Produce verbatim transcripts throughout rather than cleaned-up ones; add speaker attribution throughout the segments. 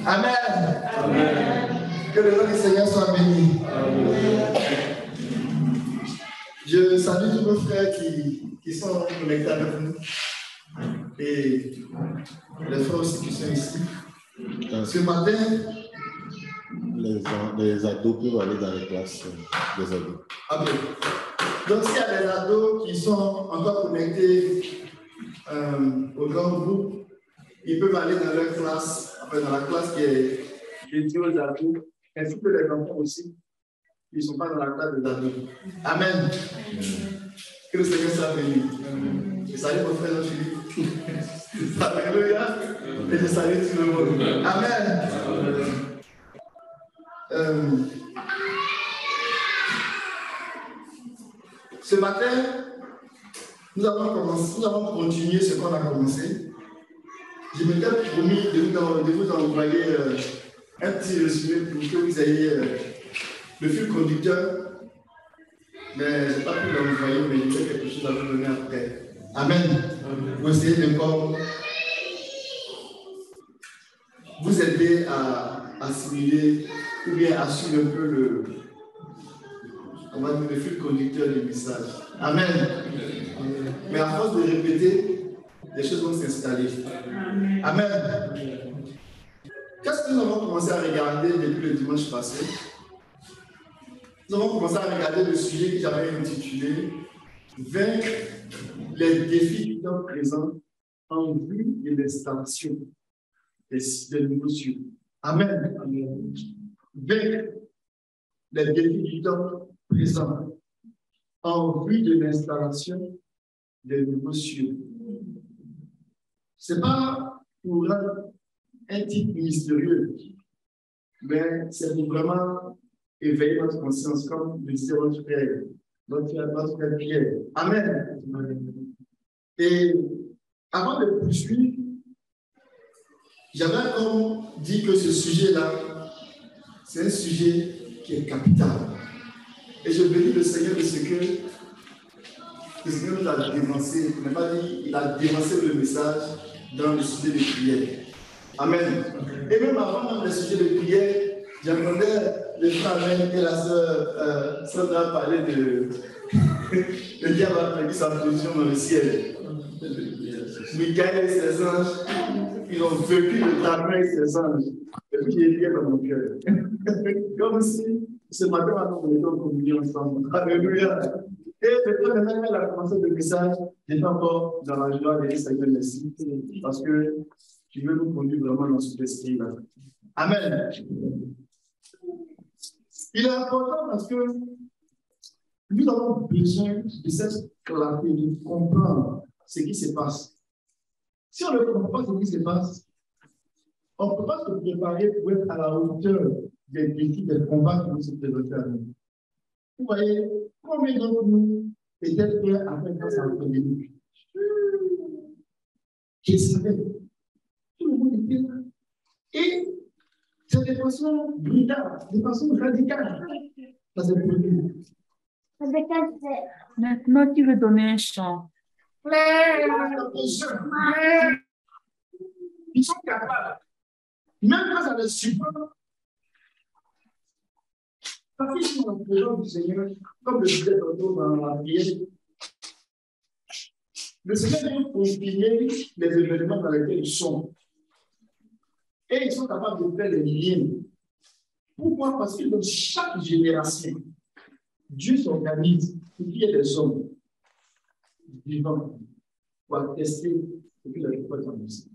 Speaker 1: Amen. Amen. Que le nom du Seigneur soit béni. Amen. Je salue tous nos frères qui, qui sont connectés avec nous et les frères aussi qui sont ici. Ce matin,
Speaker 2: les, les ados peuvent aller dans les classes des ados.
Speaker 1: Ok. Donc, s'il y a des ados qui sont encore connectés euh, au grand groupe, ils peuvent aller dans leur classe, enfin dans la classe qui est dédiée aux ados, ainsi que les enfants aussi, qui ne sont pas dans la classe des ados. Amen. Amen. Que le Seigneur soit béni. Je salue mon frère Jean-Philippe. Alléluia. Et je salue tout le monde. Amen. Amen. Euh, ce matin, nous avons, commencé, nous avons continué ce qu'on a commencé. Je m'étais promis de vous, de vous envoyer euh, un petit résumé pour que vous ayez euh, le fil conducteur. Mais je n'ai pas pu l'envoyer, mais il y a quelque chose à vous donner après. Amen. Amen. Vous essayez encore vous aider à assimiler ou bien à suivre un peu le, comment dire, le fil conducteur du message. Amen. Amen. Mais à force de répéter, les choses vont s'installer. Amen. Amen. Qu'est-ce que nous avons commencé à regarder depuis le dimanche passé? Nous avons commencé à regarder le sujet que j'avais intitulé « Vaincre les défis du temps présent en vue de l'installation des, des nouveaux cieux. » Amen. Amen. Vaincre les défis du temps présent en vue de l'installation des nouveaux cieux. Ce n'est pas pour un, un titre mystérieux, mais c'est pour vraiment éveiller notre conscience, comme le disait votre frère, notre frère, notre frère Pierre. Amen. Amen. Et avant de poursuivre, j'avais comme dit que ce sujet-là, c'est un sujet qui est capital. Et je bénis le Seigneur de ce que le Seigneur nous a dévancé, il n'a pas dit, il a dévancé le message dans le sujet de prière. Amen. Et même avant même le sujet de prière, j'entendais le frère Amen et la sœur euh, Sandra parler de le diable a perdu sa position dans le ciel. Michael et ses anges, ils ont vécu le travail et ses anges. Et puis il est dans mon cœur. Comme si ce matin, on était en communion ensemble. Alléluia. Et depuis maintenant qu'elle a commencé le message, j'étais encore dans la joie de dire Seigneur merci. Parce que tu veux nous conduire vraiment dans cet esprit-là. Amen. Il est important parce que nous avons besoin de cette clarté, de comprendre ce qui se passe. Si on ne comprend pas ce qui se passe, on ne peut pas se préparer pour être à la hauteur des défis, des combats qui vont se présenter à nous. Vous voyez, combien d'entre nous étaient prêts à faire face à la pandémie? Qui savait? Tout le monde était là. Et c'est de façon brutale, de façon radicale. Ça s'est produit.
Speaker 3: Maintenant, tu veux donner un chant.
Speaker 1: Ils sont capables. Même quand ça les supporte, parce qu'ils sont en présence du Seigneur, comme le disait tantôt dans la prière, le Seigneur vient confirmer les événements dans lesquels ils sont. Et ils sont capables de faire les liens. Pourquoi? Parce que dans chaque génération, Dieu s'organise pour qu'il y ait des hommes vivants pour attester ce qu'il a fait dans le ciel.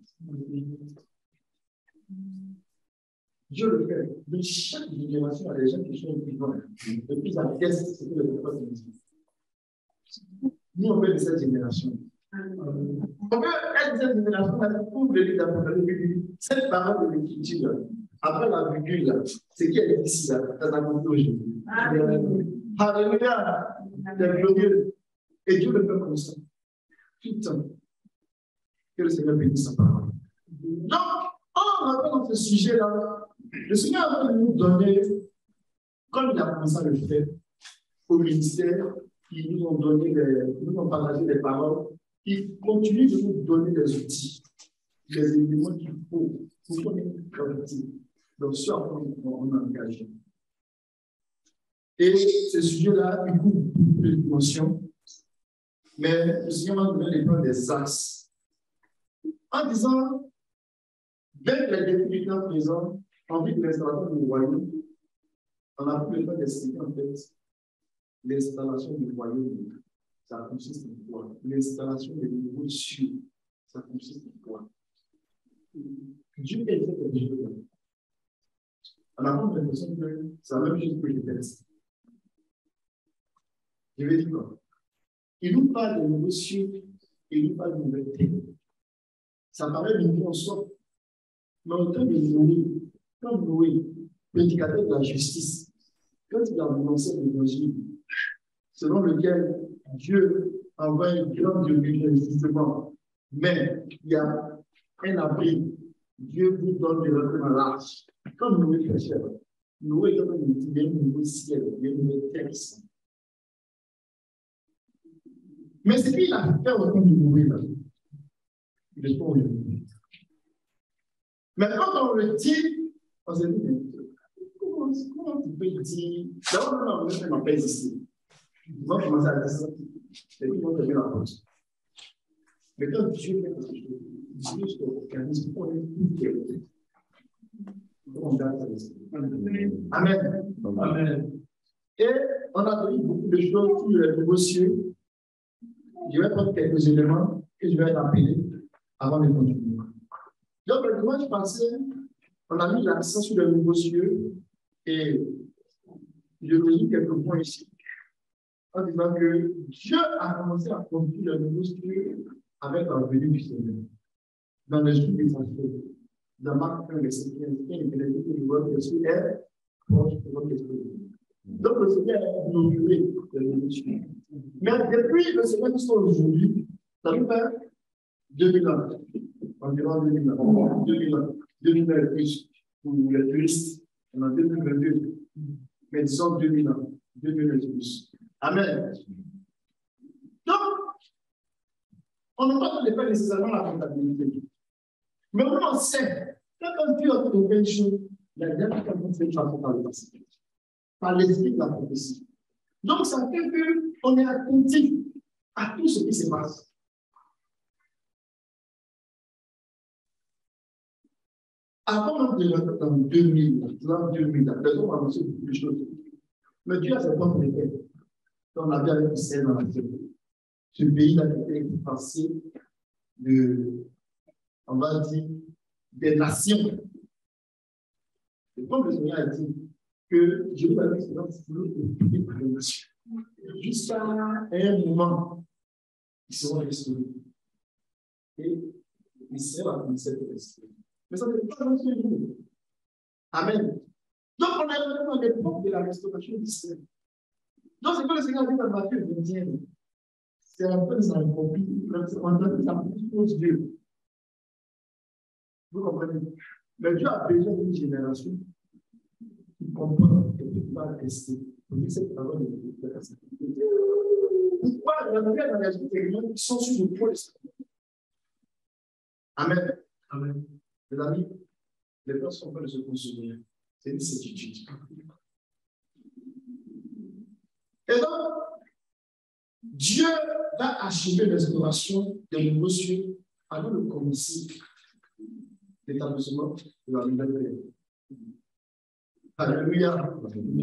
Speaker 1: Dieu le fait. De chaque génération, il y a des gens qui sont vivants et qui attestent ce qu'il a fait dans le ciel. Nous, on fait de cette génération. On peut être de cette génération pour venir d'apprendre cette parole de l'écriture. Après la virgule, ce qui est ici, ça a compris aujourd'hui. Alléluia. C'est glorieux. Et Dieu le fait comme ça. Tout le temps. Que le Seigneur bénisse sa parole. Donc, en rentrant dans ce sujet-là, le Seigneur a nous donner, comme il a commencé à le faire, au ministère, ils nous ont donné, des, nous ont partagé des paroles, ils continuent de nous donner des outils, des éléments qu'il faut pour qu'on ait une clarté. Donc, ce à quoi on est engagé. Et ce sujet-là, il couvre beaucoup de dimensions, mais le Seigneur m'a donné les plans des axes. En disant, dès les difficultés présentes, en vue de l'installation du royaume, on a pu le temps d'expliquer en fait l'installation du royaume. Ça consiste en quoi? L'installation des nouveaux cieux, ça consiste en quoi? Dieu est fait quelque chose. On a l'impression que c'est la même chose que je pense. Je vais dire quoi? Il nous parle de nouveaux cieux, il nous parle de nouvelles terres. Ça paraît nouveau en soi. Mais en temps de Noé, comme Noé, prédicateur de la justice, quand il a annoncé l'évangile, selon lequel Dieu envoie une grande lumière, justement, mais il y a un abri, Dieu vous donne de rentrer dans l'arche. Comme Noé fait cher, Noé, quand il dit, il y a un nouveau ciel, il y a une nouvelle terre. Mais ce qu'il a fait au temps de Noé, là, il est pas aujourd'hui. Mais quand on le dit, on se dit, mais comment, comment tu peux dire? D'abord, on a fait ma paix ici. Ils vont commencer à dire ça. Et puis, ils vont fermer la porte. Mais quand Dieu fait quelque chose, Dieu se organise pour les tout. On garde ça. Amen. Amen. Amen. Et on a donné beaucoup de choses sur les nouveaux cieux. Je vais prendre quelques éléments que je vais rappeler avant de continuer. Donc, le dimanche passé, on a mis l'accent sur les nouveaux cieux et je vous dis quelques points ici en disant que Dieu a commencé à construire les nouveaux cieux avec la venue du Seigneur. Dans le jour des transferts, dans Marc un, verset quinze, il est dit que votre esprit est proche de votre esprit. Donc, le Seigneur a inauguré les nouveaux cieux. Mais depuis le Seigneur qui sont aujourd'hui, ça nous fait deux mille ans. Environ deux mille ans. deux mille ans. deux mille ans et plus pour les touristes. On a deux mille vingt-deux. Mais disons deux mille ans. deux mille et plus. Amen. Donc, on n'a pas de faire nécessairement la comptabilité. Mais on sait que quand Dieu a fait de belles choses, il y a déjà quelqu'un qui fait par le passé. Par l'esprit de la prophétie. Donc, ça fait qu'on est attentif à tout ce qui se passe. Avant de rentrer dans deux mille, dans deux mille, les hommes ont annoncé beaucoup de choses. Mais Dieu a ses propres effets. On avait avec Israël dans la terre. Ce pays a été passé de, on va dire, des nations. Et comme le Seigneur a dit que Dieu va mettre dans ce pays par les nations. Jusqu'à un moment, ils seront restaurés. Et Israël a commencé à être restauré. Mais ça ne fait pas dans ce jour. Amen. Donc, on a vraiment l'époque de la restauration d'Israël. Donc, c'est que le Seigneur dit dans Matthieu vingt et un. C'est un peu ça, une copie. On a dit ça pour Dieu. Vous comprenez? Mais Dieu a besoin d'une génération qui comprend et qui va rester. Vous dites cette parole de la sécurité. Pourquoi il y a des engagements qui sont sur le point de ça? Amen. Amen. Les amis, les personnes sont en train de se consoler. C'est une certitude. Et donc, Dieu va achever l'instauration des nouveaux cieux avant de commencer l'établissement de la nouvelle terre. Alléluia.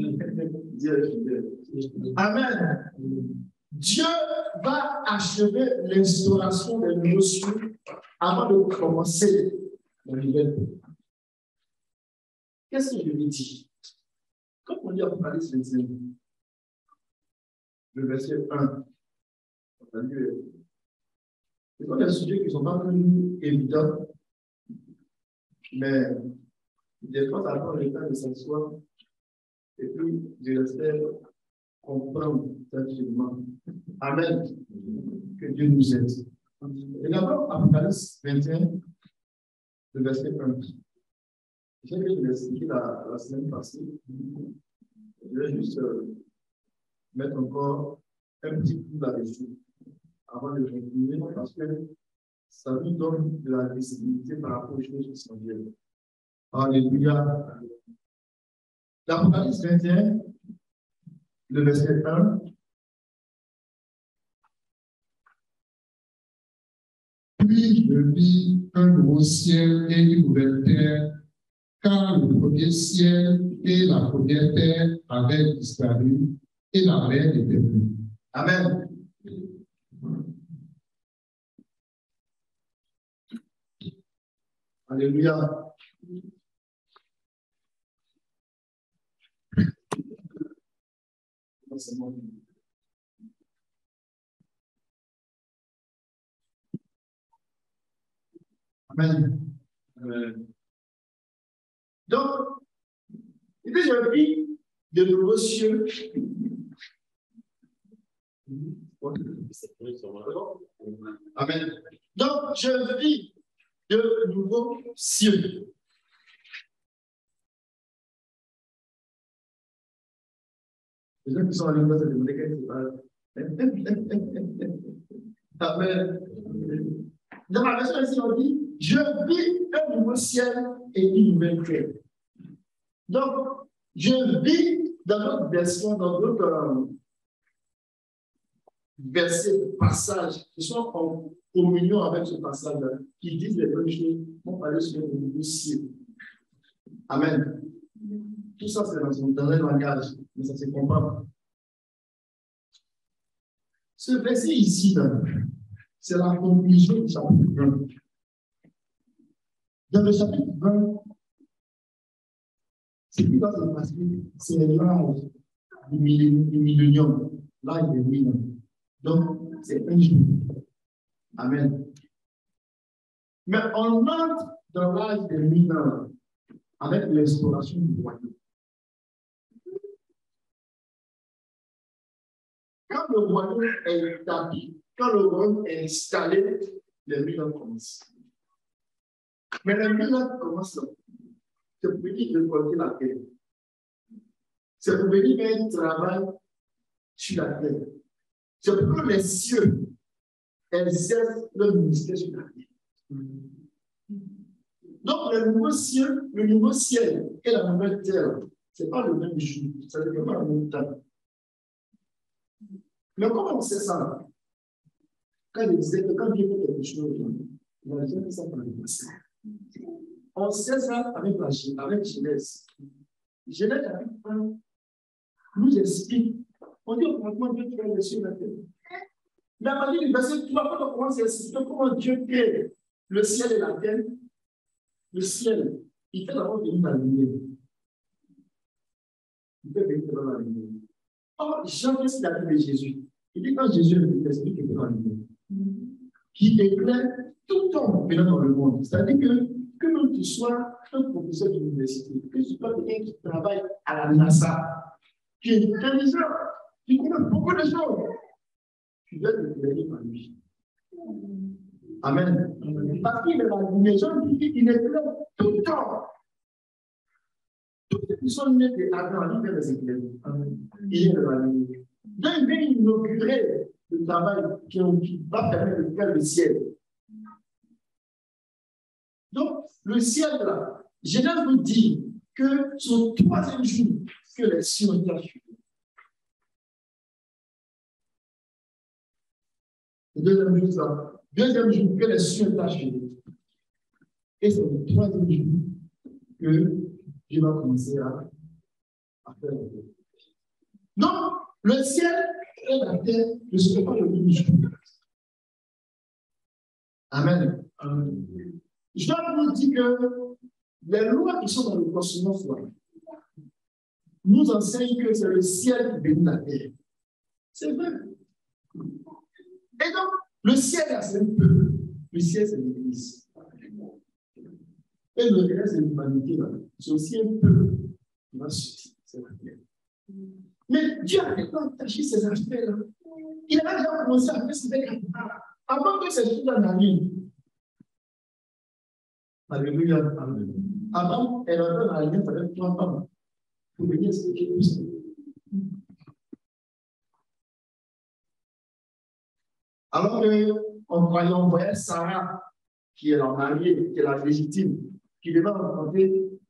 Speaker 1: Amen. Dieu va achever l'instauration des nouveaux cieux avant de commencer la nouvelle terre. Qu'est-ce que je lui dis? Quand on lit Apocalypse vingt et un, le verset un, ce sont des sujets qui ne sont pas connus évidents, mais des fois, ça prend le temps de s'asseoir et puis de les faire comprendre tranquillement. Amen. Que Dieu nous aide. Et d'abord, Apocalypse vingt et un, le verset un. Je sais que je l'ai expliqué la, la semaine passée. Je vais juste euh, mettre encore un petit coup là-dessus avant de continuer parce que ça nous donne de la visibilité par rapport aux choses qui sont bien. Alléluia. L'Apocalypse vingt et un, le verset un.
Speaker 4: Puis je vis un nouveau ciel et une nouvelle terre, car le premier ciel et la première terre avaient disparu et la mer n'était plus.
Speaker 1: Amen. Alléluia. Amen. Amen. Donc, et puis je vis de nouveaux cieux. Amen. Donc, je vis de nouveaux cieux. Les gens qui sont en ligne vont se demander qu'est-ce qui se passe. Amen. Dans la version ici, on dit je vis un nouveau ciel et une nouvelle terre. Donc, je vis dans notre version, dans d'autres euh, versets, passages qui sont en communion avec ce passage-là, qui disent les mêmes choses, on parle sur le nouveau ciel. Amen. Tout ça, c'est dans, son, dans un langage, mais ça se comprend. Ce verset ici, c'est la conclusion du chapitre vingt. Dans le chapitre vingt, ce qui va se passer, c'est l'âge du millénium, l'âge des mille ans. Donc, c'est un jour. Amen. Mais on entre dans l'âge des mille ans avec l'exploration du royaume. Quand le royaume est établi, quand le royaume est installé, les mille ans commencent. Mais les mille ans commencent, c'est pour venir récolter la terre. C'est pour venir faire un travail sur la terre. C'est pour que les cieux exercent leur ministère sur la terre. Donc, le nouveau ciel, le nouveau ciel et la nouvelle terre, ce n'est pas le même jour, ça ne dépend pas le même temps. Mais comment on sait ça? Quand il disait que quand Dieu fait quelque chose, on a fait ça par le passé. On sait ça avec la avec Genèse. Genèse chapitre un nous explique. On dit au commencement Dieu crée les cieux et la terre. Mais à partir du verset trois, quand on commence à expliquer comment Dieu crée le ciel et la terre, le ciel, il fait d'abord venir la lumière. Il fait venir dans la lumière. Or, Jean, qu'est-ce qu'il a dit de Jésus? Il dit quand Jésus est venu, c'est lui qui est dans la lumière. Qui éclaire tout homme venant dans le monde. C'est-à-dire que, que même tu sois un professeur d'université, que tu sois quelqu'un qui travaille à la NASA, qui est intelligent, qui connaît beaucoup de choses, tu dois te éclairer par lui. Amen. Parce qu'il est dans la lumière, Jean dit qu'il éclaire tout le temps. Tous ceux qui sont nés de Adam, il fait les éclairer. Il est dans la lumière. Donc, il vient inaugurer le travail qui va permettre de faire le ciel. Donc, le ciel, là, Genèse vous dit que c'est au troisième jour que les cieux ont été achevés. Le deuxième jour, ça. Deuxième jour que les cieux ont été achevés. Et c'est le troisième jour que Dieu va commencer à, à faire la terre. Donc, le ciel et la terre ne sont pas le même jour. Amen. Amen. Je dois vous dire que les lois qui sont dans le cosmos nous enseignent que c'est le ciel qui bénit la terre. C'est vrai. Et donc, le ciel, c'est un peuple. Le ciel, c'est l'Église. Et le reste, c'est l'humanité. C'est aussi un peuple qui va sortir. C'est la terre. Mais Dieu a tellement attaché ces aspects-là. Il a déjà commencé à faire ce qu'il avant que ces choses-là n'arrivent. Alléluia. Avant, elle avait la alliance avec trois femmes pour venir expliquer tout ça. Alors qu'on croyait, on voyait Sarah, qui est la mariée, qui est la légitime, qui devait rencontrer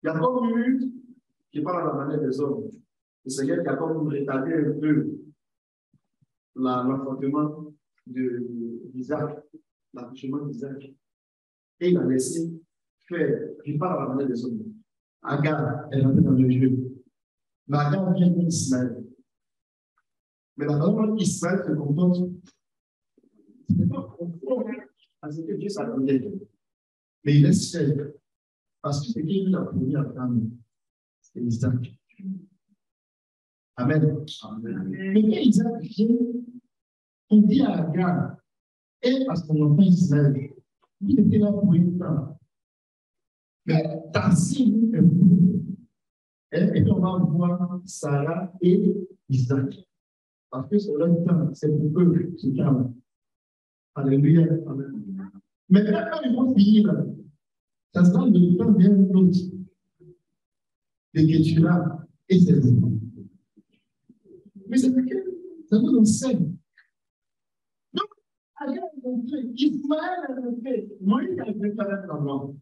Speaker 1: Il y a comme eu, qui parle à la manière des hommes, le Seigneur qui a comme retardé un peu l'enfantement d'Isaac, l'accouchement d'Isaac. Et il a laissé faire, qui parle à la manière des hommes. Agar est rentrée dans le jeu. Mais Agar vient d'Ismaël. Mais la façon Ismaël se comporte, ce n'est pas conforme à ce que Dieu s'attendait. Mais il laisse faire. Parce que c'est qui a promis à Abraham, c'est Isaac. Amen. Amen. Mais quand Isaac vient, on dit à Agar et à son enfant Ismaël, il était là pour une femme. Mais ta cible est pour. Et on va voir Sarah et Isaac. Parce que c'est leur temps, c'est pour eux ce temps. Alléluia. Amen. Mais quand ils vont finir, ça sera le temps d'un autre de Kétura et ses enfants. Mais c'est que ça nous enseigne. Donc, Agar est rentré, Ismaël est rentré, Moïse a préparé la mort.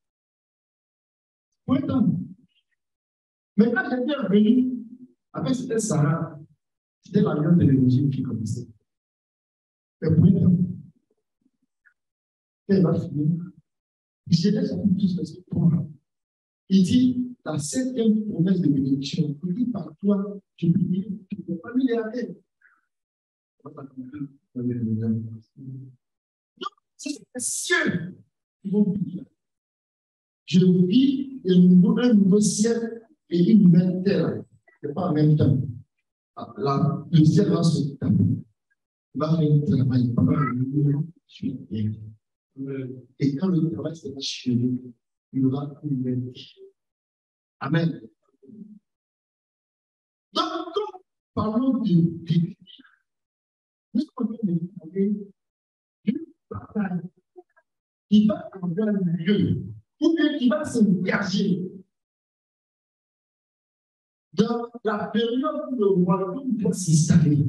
Speaker 1: Pour un temps. Mais quand j'étais revenu, après c'était Sarah, c'était l'alliance de l'évangile qui commençait. Mais pour un temps, quand il va finir, je laisse à tout ce point. Il dit, la septième promesse de bénédiction, il dit par toi, tu bénis, tu ne peux pas milliardaire. Donc, c'est les cieux qui vont bénir. Je vis un nouveau, un nouveau ciel et une nouvelle terre. Ce n'est pas en même temps. Là, le ciel va se taper. Il va faire un travail. Je suis bien. Et quand le travail sera achevé, il y aura une nouvelle vie. Amen. Donc, quand parlons de vie, nous sommes en train de parler d'une bataille qui va avoir lieu, ou bien qui va s'engager dans la période où le royaume doit s'installer.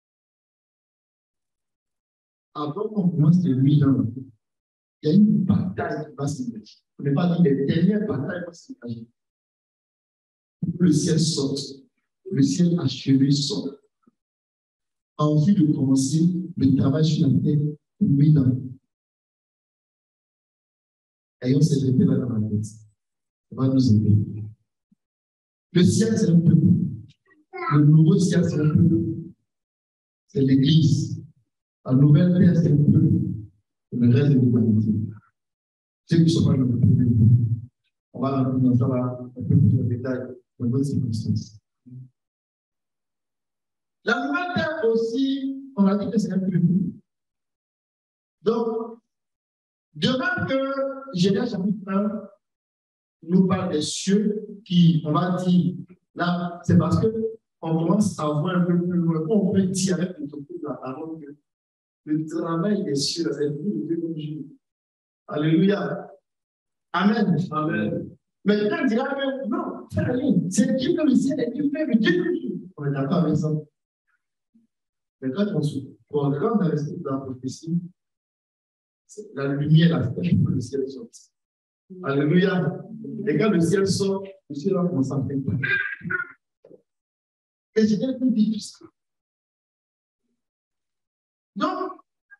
Speaker 1: Avant qu'on commence les mille ans, il y a une bataille qui va s'engager. On ne peut pas dire les dernières batailles vont s'engager. Le ciel sorte, le ciel achevé sort. Envie de commencer le travail sur la terre pour mille ans. Ayons cette épée là dans la tête. Ça va nous aider. Le ciel, c'est un peuple. Le nouveau ciel, c'est un peuple. C'est l'Église. La nouvelle terre, c'est un peuple. Le reste de l'humanité. Ceux qui ne sont pas dans le peuple. On va rentrer dans ça là, un peu plus en détail dans d'autres circonstances. La nouvelle terre aussi, on a dit que c'est un peuple. Donc, de même que Genèse chapitre un nous parle des cieux qui, on va dire, là, c'est parce qu'on commence à voir un peu plus loin. On peut dire avec le topo de la parole que le travail des cieux, c'est le deuxième jour. Alléluia. Amen. Amen. Mais quand on dira que non, c'est Dieu que le ciel est Dieu fait le deuxième jour. On est d'accord avec ça. Mais quand on se programme dans l'esprit de la prophétie, la lumière, la terre, le ciel sort. Alléluia. Et quand le ciel sort, le ciel va commencer à faire. Et c'est un peu difficile. Donc,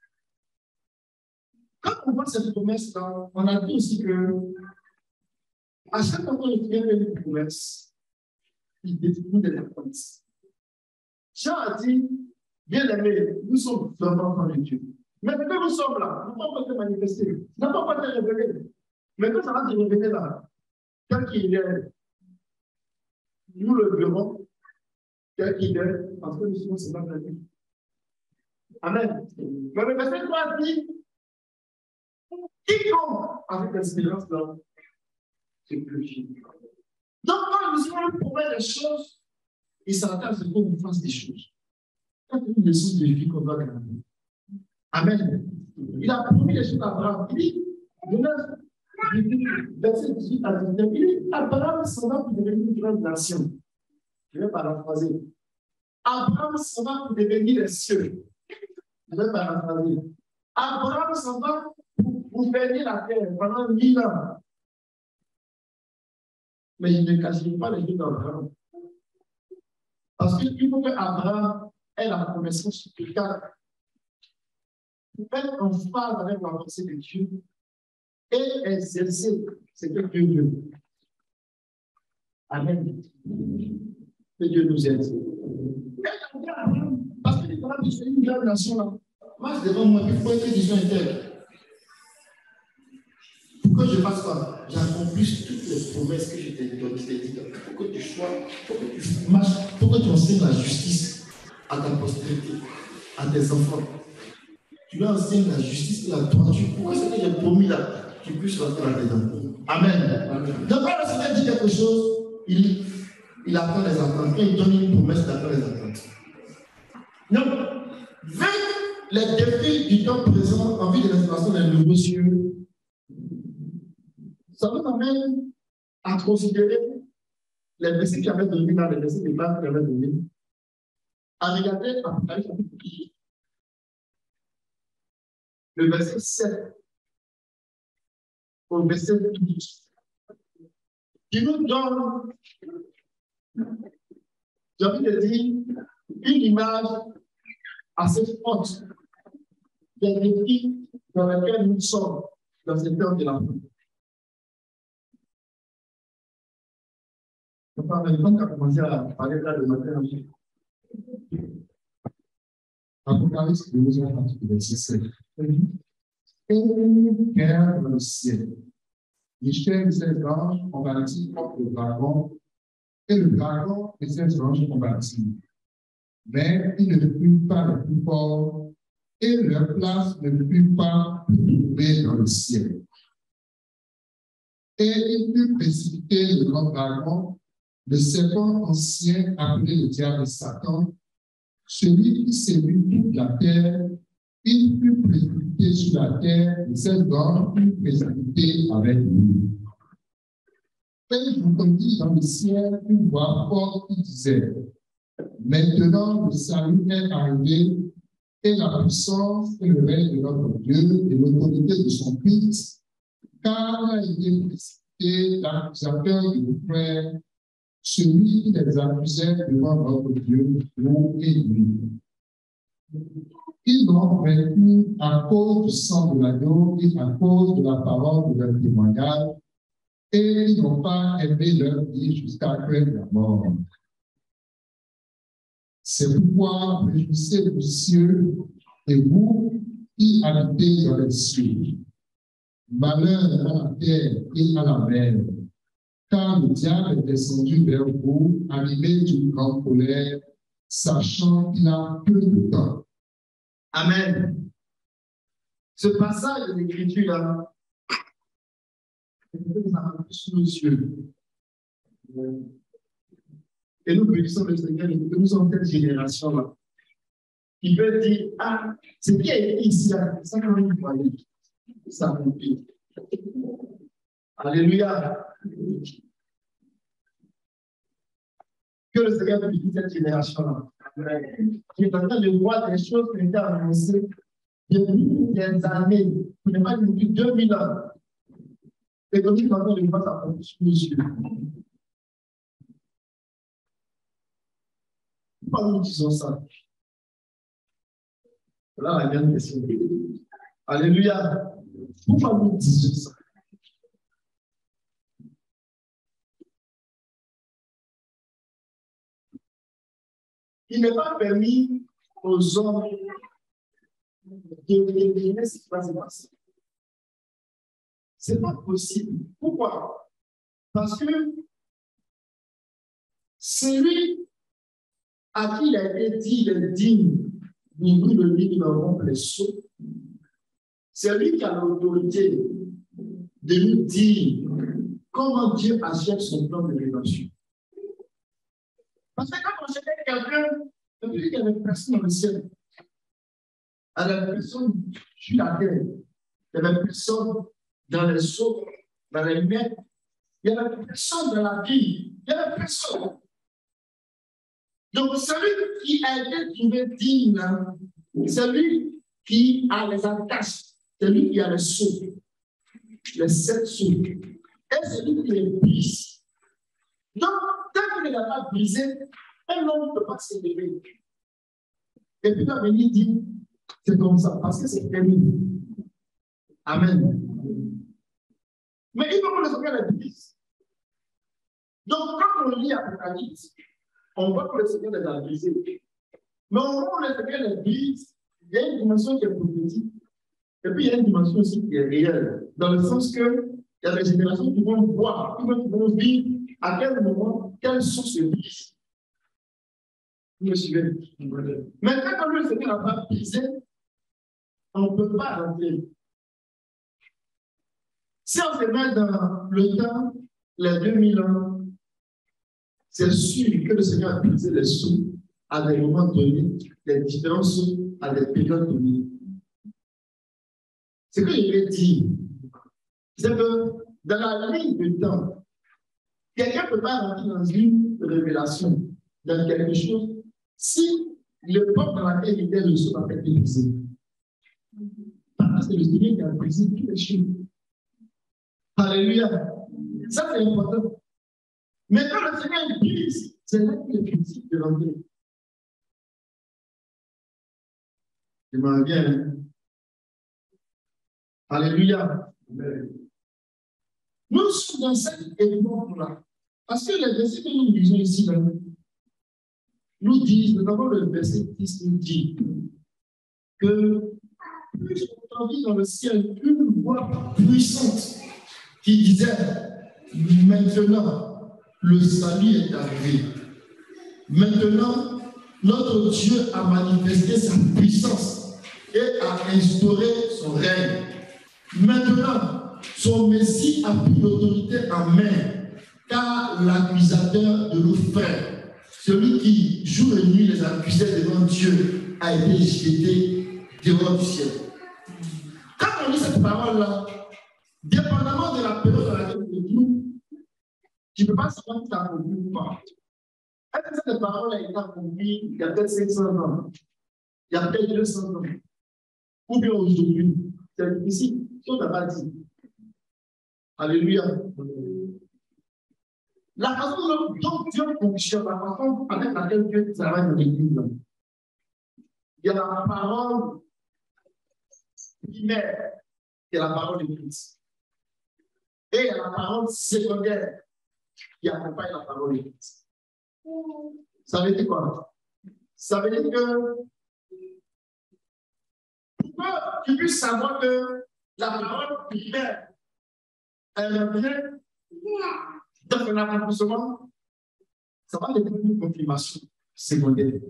Speaker 1: quand on voit cette promesse-là, on a dit aussi que à chaque fois qu'on fait une promesse, il définit des réponses. Jean a dit, bien aimé, nous sommes vraiment enfants de Dieu. Mais quand nous sommes là, nous ne pouvons pas te manifester, nous ne pouvons pas te révéler. Mais quand ça va se révéler là, tel qu'il est, nous le verrons, tel qu'il est, parce que nous sommes seulement la vie. Amen. Mais le verset trois dit, quiconque avec l'espérance-là, c'est plus fini. Donc, quand nous allons prouver des choses, il s'attend à ce qu'on nous fasse des choses. C'est une leçon de vie qu'on doit garder. Amen. Il a promis les choses à Abraham. Il dit, verset dix-huit à dix-neuf, il dit, Abraham s'en va pour devenir une grande nation. Je vais paraphraser. Abraham s'en va pour devenir les cieux. Je vais paraphraser. Abraham s'en va pour, pour bénir la terre pendant mille ans. Mais il ne cachait pas les yeux d'Abraham. Parce qu'il faut qu'Abraham ait la connaissance spirituelle pour être en phase avec la pensée de Dieu et exercer ce que Dieu veut. Amen. Que Dieu nous aide. Parce que c'est une grande nation là. Marche devant moi, il faut être vision interne. Pour que je fasse quoi? J'accomplisse toutes les promesses que je t'ai données. Il faut que tu sois, il faut que tu marches, il faut que tu enseignes la justice à ta postérité, à tes enfants. Tu dois enseigner la justice et la droiture. Pourquoi ce que j'ai promis là, tu puisses rentrer là-dedans? Amen. Donc, quand le Seigneur dit quelque chose, il, il apprend les attentes. Quand il donne une promesse, il apprend les attentes. Donc, vaincre les défis du temps présent en vue de l'installation des nouveaux cieux, ça nous amène à considérer les versets qu'il avait donnés dans les versets de base qu'il avait donnés, à regarder Apocalypse chapitre dix, le verset sept au verset douze, qui nous donne, j'ai envie de dire, une image assez forte des défis dans lesquels nous sommes dans cette heure de la vie. Enfin, maintenant qu'on a commencé à parler là le matin, Apocalypse douze, verset sept. Et une guerre dans le ciel. Michel et ses anges combattirent contre le dragon, et le dragon et ses anges combattirent. Mais ils ne furent pas les plus forts, et leur place ne fut pas trouvée dans le ciel. Et il fut précipité le grand dragon, le serpent ancien appelé le diable et Satan, celui qui séduit toute la terre. Il fut précipité sur la terre et ses anges furent précipités avec lui. Et j'entendis dans le ciel une voix forte qui disait: Maintenant le salut est arrivé, et la puissance et le règne de notre Dieu et l'autorité de son Fils, car il a été précipité l'accusateur de nos frères, celui qui les accusait devant notre Dieu jour et nuit. Ils l'ont vaincu à cause du sang de l'agneau et à cause de la parole de leur témoignage, et ils n'ont pas aimé leur vie jusqu'à la mort. C'est pourquoi réjouissez les cieux et vous qui habitez dans les cieux. Malheur à la terre et à la mer, car le diable est descendu vers vous, animé d'une grande colère, sachant qu'il a peu de temps. Amen. Ce passage de l'écriture-là, nous avons tous nos yeux. Et nous bénissons le Seigneur et nous sommes cette génération-là qui peut dire: ah, ce qui est écrit ici, ça quand même voyez, ça accomplit. Alléluia. Que le Seigneur bénisse cette génération-là. Qui est en train de voir des choses qui ont été annoncées depuis des années, pour ne pas dire depuis deux mille ans. Et comme il va faire le voir s'accomplir sous les yeux. Pourquoi nous disons ça? Voilà la grande question. Alléluia. Pourquoi nous disons ça? Il n'est pas permis aux hommes de deviner ce qui va se passer. Ce n'est pas possible. Pourquoi? Parce que celui à qui il a été dit il est digne d'ouvrir le livre de rompre les sceaux, c'est lui qui a l'autorité de nous dire comment Dieu achète son plan de rédemption. Parce que quand on cherchait quelqu'un, on dit qu'il y avait personne dans le ciel. Il y avait personne sur la terre. Il y avait personne dans les eaux, dans les mers. Il y avait personne dans la vie. Il y avait personne. Donc, celui qui a été trouvé digne, c'est lui qui a les attaches, c'est lui qui a les sceaux, les sept sceaux. Et celui qui est pisse, Donc, tant qu'il n'a pas brisé, un homme ne peut pas s'élever. Et puis, la venir dit, c'est comme ça, parce que c'est terminé. Amen. Mais il faut que le Seigneur les brise. Donc, quand on lit Apocalypse, on voit que le Seigneur les a brisés. Mais au moment où le Seigneur les brise, il y a une dimension qui est prophétique. Et puis, il y a une dimension aussi qui est réelle. Dans le sens que il y a des générations qui vont voir, qui vont vivre à quel moment, quelle source de brise. Vous me suivez? Maintenant, quand le Seigneur n'a pas brisé, on ne peut pas rentrer. Si on se met dans le temps, les deux mille ans, c'est sûr que le Seigneur a brisé les sous à des moments donnés, les différents sous à des périodes données. Ce que je vais dire, c'est que dans la ligne du temps, quelqu'un ne peut pas rentrer dans une révélation, dans quelque chose, si le peuple dans laquelle il était, le sceau n'a pas été brisé. Parce que c'est le Seigneur qui a brisé toutes les choses. Alléluia. Ça, c'est important. Mais quand le Seigneur brise, c'est là qu'il est critique de rentrer. J'aimerais bien. Hein? Alléluia. Amen. Nous sommes dans cet événement-là. Parce que les versets que nous lisons ici, là, nous disent, notamment le verset dix nous dit que plus on entendit dans le ciel une voix puissante qui disait, maintenant, le salut est arrivé. Maintenant, notre Dieu a manifesté sa puissance et a instauré son règne. Maintenant, son Messie a pris l'autorité en main, car l'accusateur de nos frères, celui qui jour et nuit les accusait devant Dieu, a été jeté dehors du ciel. Quand on lit cette parole-là, dépendamment de la période dans laquelle tu nous, tu ne peux pas savoir si tu as compris ou pas. Est-ce que cette parole a été accomplie il y a peut-être cinq cents ans, il y a peut-être deux cents ans, ou bien aujourd'hui? C'est difficile, si on n'a pas dit. Alléluia. La façon dont Dieu fonctionne, la façon avec laquelle Dieu travaille dans l'Église, il y a la parole primaire, qui est la parole de Christ. Et il y a la parole secondaire qui accompagne la parole de Christ. Ça veut dire quoi? Ça veut dire que pour que tu puisses savoir que la parole primaire, elle revient dans son accomplissement, ça va devenir une confirmation secondaire.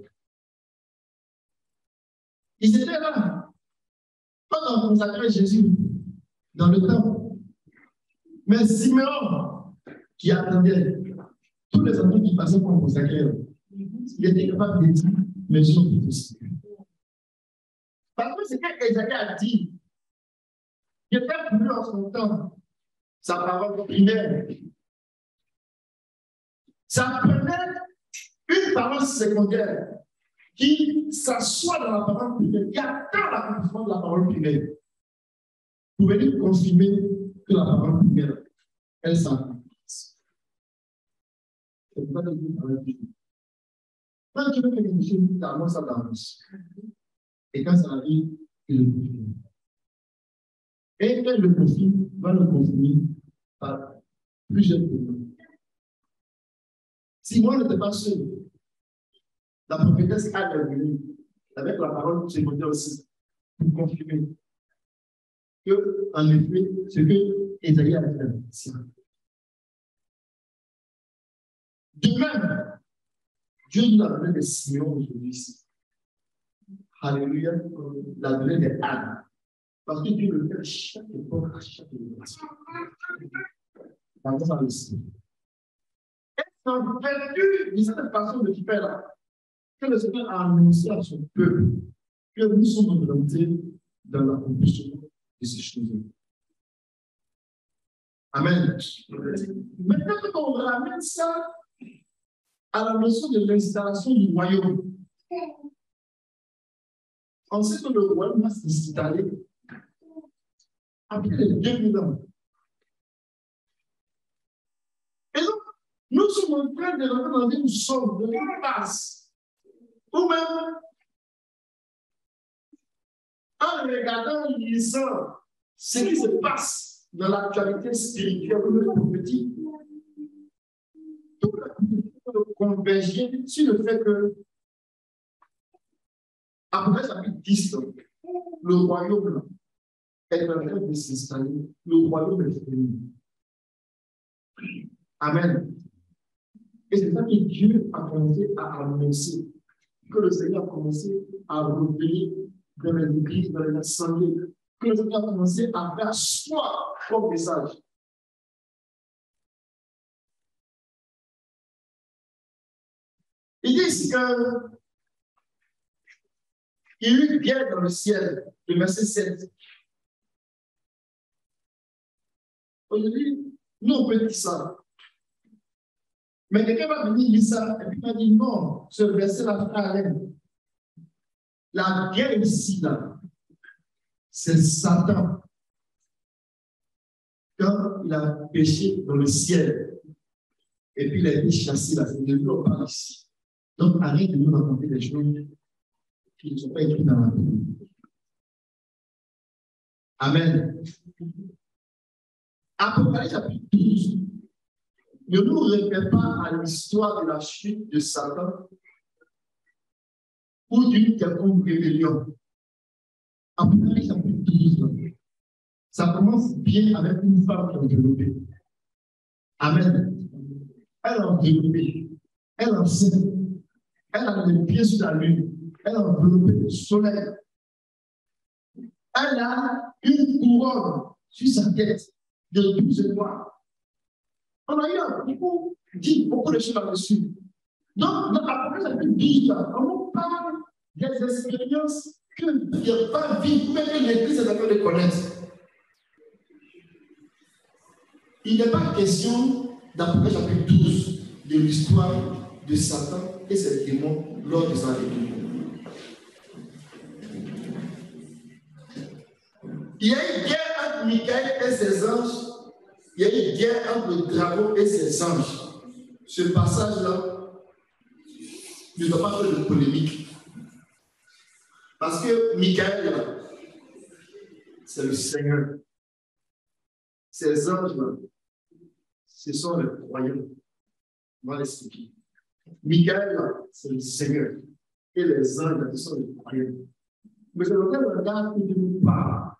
Speaker 1: Ils étaient là quand on consacrait Jésus dans le temple. Mais Siméon, qui attendait tous les enfants qui passaient pour consacrer, il était capable de dire, mais je suis aussi. Parce que c'est qu'Ésaïe a dit, il était plus en son temps, sa parole primaire. Ça prenait une parole secondaire qui s'assoit dans la parole primaire, qui attend l'accomplissement de la parole primaire. Vous pouvez confirmer que la parole primaire, elle s'accomplisse. C'est pas de vous parler. Quand tu veux que quelque chose t'annonce, ça t'annonce. Et quand ça arrive, il le confirme. Et quand il le confirme, va le confirmer par plusieurs problèmes. Si moi, je n'étais pas seul, la prophétesse a venu avec la parole secondaire aussi pour confirmer que, en effet, ce que Ésaïe a fait, c'est vrai. De même, Dieu nous a donné des Simeon aujourd'hui ici. Alléluia, il a donné des ânes. Parce que Dieu le fait à chaque époque, à chaque époque. Par exemple, ici. En vertu de cette façon de faire là, que le Seigneur a annoncé à son peuple que nous sommes orientés dans l'accomplissement de ces choses. Amen. Maintenant, quand on ramène ça à la notion de l'installation du royaume, on sait que le royaume va s'installer après les deux mille ans. Et donc, nous
Speaker 4: nous sommes en train de rentrer dans une zone de impasse. Ou même, en regardant, en lisant ce qui se passe dans l'actualité spirituelle ou prophétique, tout le converger sur le fait que, après chapitre dix, le royaume est en train de s'installer. Le royaume est fini. Amen. Et c'est ça que Dieu a commencé à annoncer, que le Seigneur a commencé à revenir dans les églises, dans les assemblées, que le Seigneur a commencé à faire soi comme message. Il dit ici que il y eut guerre dans le ciel, le verset sept. Aujourd'hui, nous on peut dire ça. Mais quelqu'un va venir lire ça et puis il va dire non, ce verset-là fait à l'aide. La guerre ici, là, c'est Satan. Quand il a péché dans le ciel, et puis il a été chassé là, c'est de lui on parle ici. Donc arrête de nous raconter des choses qui ne sont pas écrites dans la Bible. Amen. Apocalypse chapitre douze ne nous réfère pas à l'histoire de la chute de Satan ou d'une quelconque rébellion. Apocalypse chapitre douze, ça commence bien avec une femme qui est enveloppée. Amen. Elle est enveloppée. Elle est enceinte. Elle a les pieds sur la lune. Elle est enveloppée du soleil. Elle a une couronne sur sa tête de douze étoiles. On a eu beaucoup dit beaucoup de choses là-dessus. Donc, dans Apocalypse chapitre douze, on nous parle des expériences que il n'y a pas vécues, mais que l'Église est en train de connaître. Il n'est pas question d'Apocalypse chapitre douze de l'histoire de Satan et ses démons lors de sa venue. Il y a une guerre entre Michael et ses anges. Il y a une guerre entre le dragon et ses anges. Ce passage-là ne doit pas faire de polémique. Parce que Michael, c'est le Seigneur. Ces anges-là, ce sont les croyants. On va l'expliquer. Michael, c'est le Seigneur. Et les anges, ce sont les croyants. Mais c'est dans quel regard que Dieu nous parle.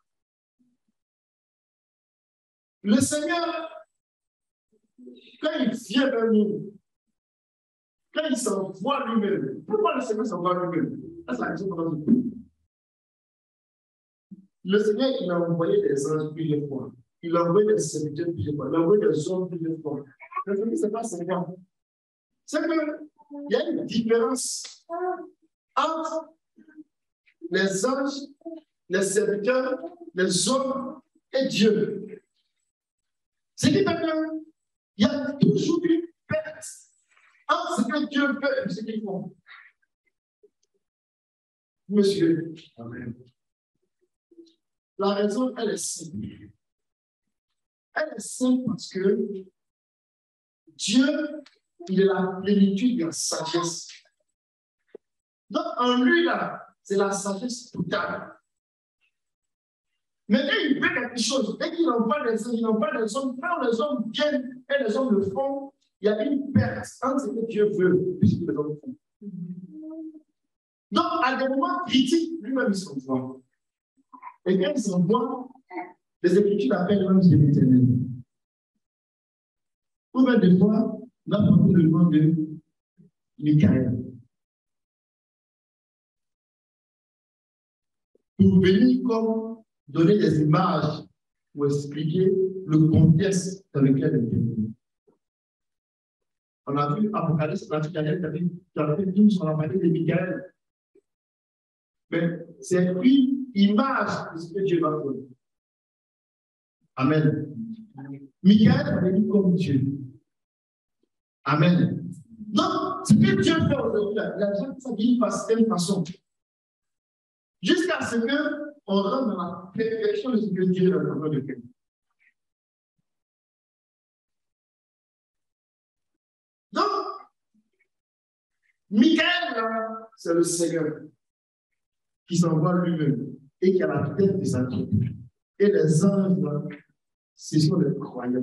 Speaker 4: Le Seigneur, quand il vient vers nous, quand il s'envoie lui-même, pourquoi le Seigneur s'envoie lui-même? Ça, c'est la question qu'on a dit. Le Seigneur, il a envoyé des anges plusieurs fois. Il a envoyé des serviteurs plusieurs fois. Il a envoyé des hommes plusieurs fois. Le Seigneur, ce n'est pas Seigneur. C'est qu'il y a une différence entre les anges, les serviteurs, les hommes et Dieu. C'est qu'il y a toujours une perte entre ce que Dieu veut et ce qu'ils font. Monsieur, amen. La raison, elle est simple. Elle est simple parce que Dieu, il est la plénitude de la sagesse. Donc, en lui, là, c'est la sagesse totale. Mais quand il fait quelque chose, dès qu'il envoie les hommes, il envoie les hommes, quand les hommes viennent et les hommes le font, il y a une perte entre ce que Dieu veut et ce que les hommes font. Donc, à des moments critiques, lui-même, il s'envoie. Et quand il s'envoie, les Écritures appellent l'ange de l'Éternel. Ou bien des fois, on a porté le nom de Michael. Pour venir comme donner des images pour expliquer le contexte dans lequel elle est. On a vu Apocalypse, on a vu Daniel, tu as vu tous, on a parlé de Michael. Mais c'est une image de ce que Dieu va faire. Amen. Michael est venu comme Dieu. Amen. Donc, ce que Dieu fait aujourd'hui, la gente s'habille de cette façon. Jusqu'à ce qu'on rentre dans la perfection de ce que Dieu a dans le cœur.
Speaker 1: Michael, là, c'est le Seigneur qui s'envoie lui-même et qui a la tête de sa troupe. Et les anges, là, ce sont les croyants.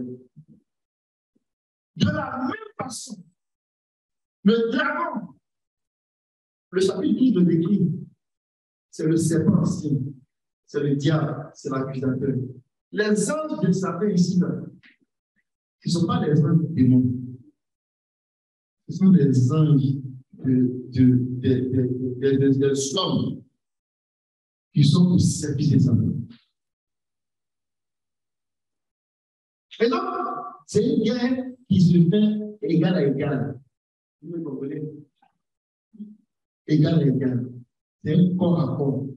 Speaker 1: De la même façon, le dragon, le chapitre douze le décrit, c'est le serpent ancien, c'est le diable, c'est l'accusateur. Les anges de Satan ici, là, ce ne sont pas les anges démons. Ce sont des anges de, de, de, de, de, de, de, de slums qui sont au service des Satan. Et donc, c'est une guerre qui se fait égal à égal. Vous me comprenez? Égal à égal. C'est un corps à corps.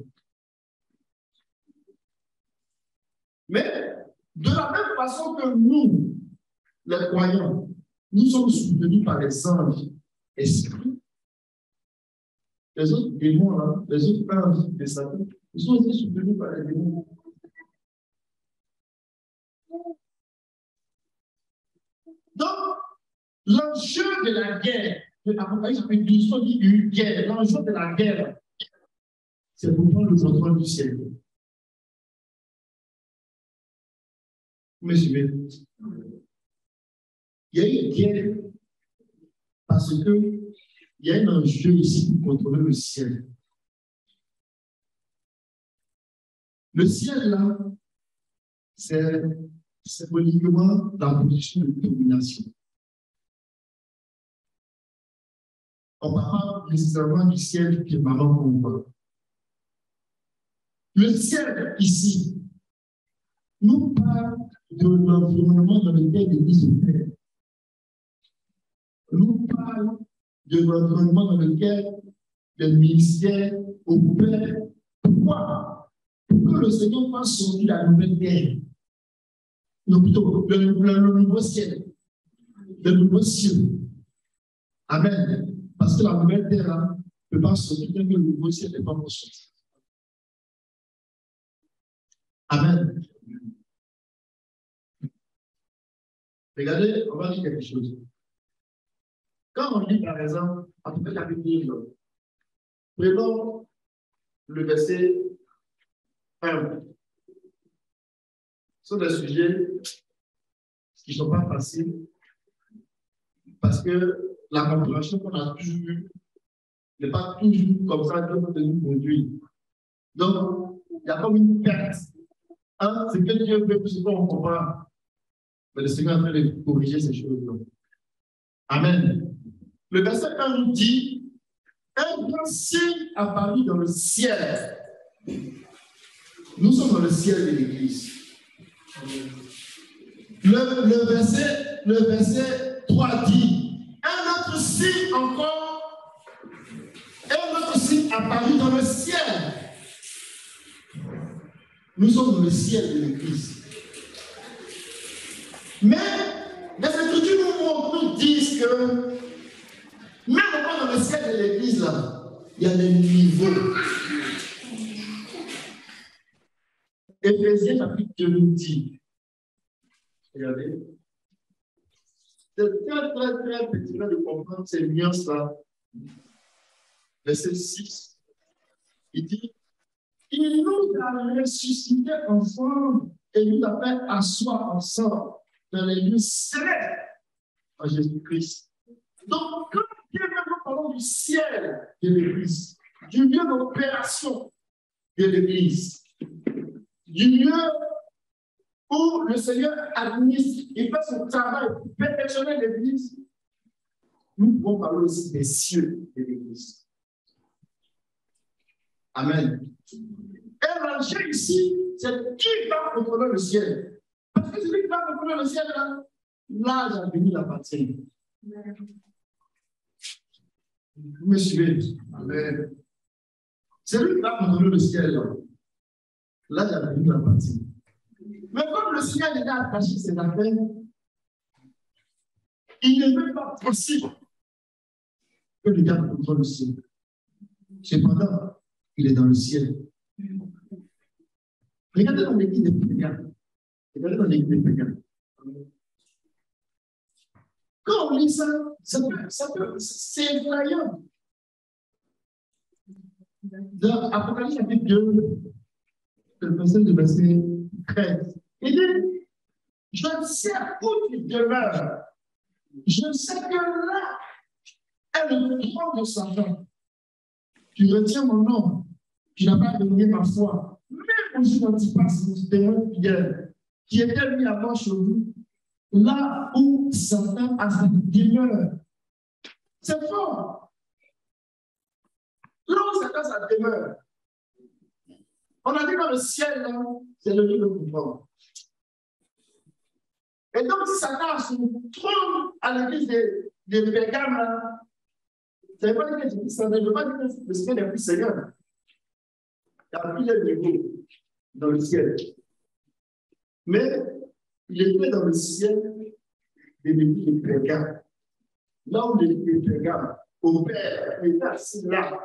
Speaker 1: Mais, de la même façon que nous, les croyants, nous sommes soutenus par les anges esprits, les autres démons, là, les autres anges de Satan, ils sont aussi soutenus par les démons. Donc, l'enjeu de la guerre, de l'Apocalypse chapitre douze, on dit une guerre, l'enjeu de la guerre, c'est pour prendre le contrôle du ciel. Vous me suivez? Il y a une guerre parce que il y a un enjeu ici pour contrôler le ciel. Le ciel, là, c'est symboliquement la position de domination. On ne parle pas nécessairement du ciel qui est marrant qu'on voit. Le ciel, ici, nous parle de l'environnement dans lequel l'Église opère. Nous parle de l'environnement dans lequel le ministère opère. Pourquoi? Pour que le Seigneur fasse sortir la nouvelle terre. Non, plutôt le, le, le nouveau ciel. Le nouveau ciel. Amen. Parce que la nouvelle terre ne peut pas sortir tant que le nouveau ciel n'est pas encore sorti. Amen. Regardez, on va dire quelque chose. Quand on lit, par exemple, à peu près chapitre douze, prenons le verset un. Ce sont des sujets qui ne sont pas faciles parce que la compréhension qu'on a toujours eue n'est pas toujours comme ça que nous conduire. Donc, il y a comme une perte. Un, c'est que Dieu veut que ce qu'on comprend. Mais le Seigneur est en train de corriger ces choses-là. Amen. Le verset un nous dit: un grand signe apparu dans le ciel. Nous sommes dans le ciel de l'Église. Le, le, verset, le verset trois dit: un autre signe encore, un autre signe apparu dans le ciel. Nous sommes dans le ciel de l'Église. Mais les Écritures nous montrent, nous disent que même encore dans le ciel de l'Église, là, il y a des niveaux. Éphésiens chapitre deux nous dit, regardez, c'est très très très petit de comprendre ces nuances-là. Verset six, il dit: il nous a ressuscités ensemble et nous a fait asseoir ensemble dans les lieux célestes en Jésus-Christ. Donc, quand Dieu nous parlons du ciel de l'Église, du lieu d'opération de l'Église, du lieu où le Seigneur administre, il fait son travail pour perfectionner l'Église, nous pouvons parler aussi des cieux de l'Église. Amen. Et l'enjeu ici, c'est qui va contrôler le ciel. Parce que celui qui va contrôler le ciel, là, l'âge a venu l'appartient. Vous me suivez? Amen. Celui qui va contrôler le ciel, là, l'âge a venu l'appartient. Mais comme le Seigneur est attaché ses affaires, il n'est même pas possible que le gars contrôle le ciel. Cependant, il est dans le ciel. Regardez dans l'église des païens. Regardez dans l'église des païens. Quand on lit ça, ça peut, ça peut, c'est effrayant. Dans Apocalypse chapitre deux, le verset de verset treize, il dit, je sais où tu demeures. Je sais que là est le trône de Satan. Tu retiens mon nom. Tu n'as pas donné ma foi. Même aussi d'Antipas, mon témoin fidèle, qui était mis avant chez vous, là où Satan a sa demeure. C'est fort. Là où Satan a sa demeure. On a dit dans le ciel, c'est le lieu de pouvoir. Et donc, si Satan a son trône à l'église de, de Pérgame, ça ne veut pas dire que ça ne veut pas dire que le ciel est plus Seigneur. Il y a plusieurs niveaux dans le ciel. Mais il était dans le ciel de l'église de Pérgame. Là où l'église de Pérgame opère, il était assis là.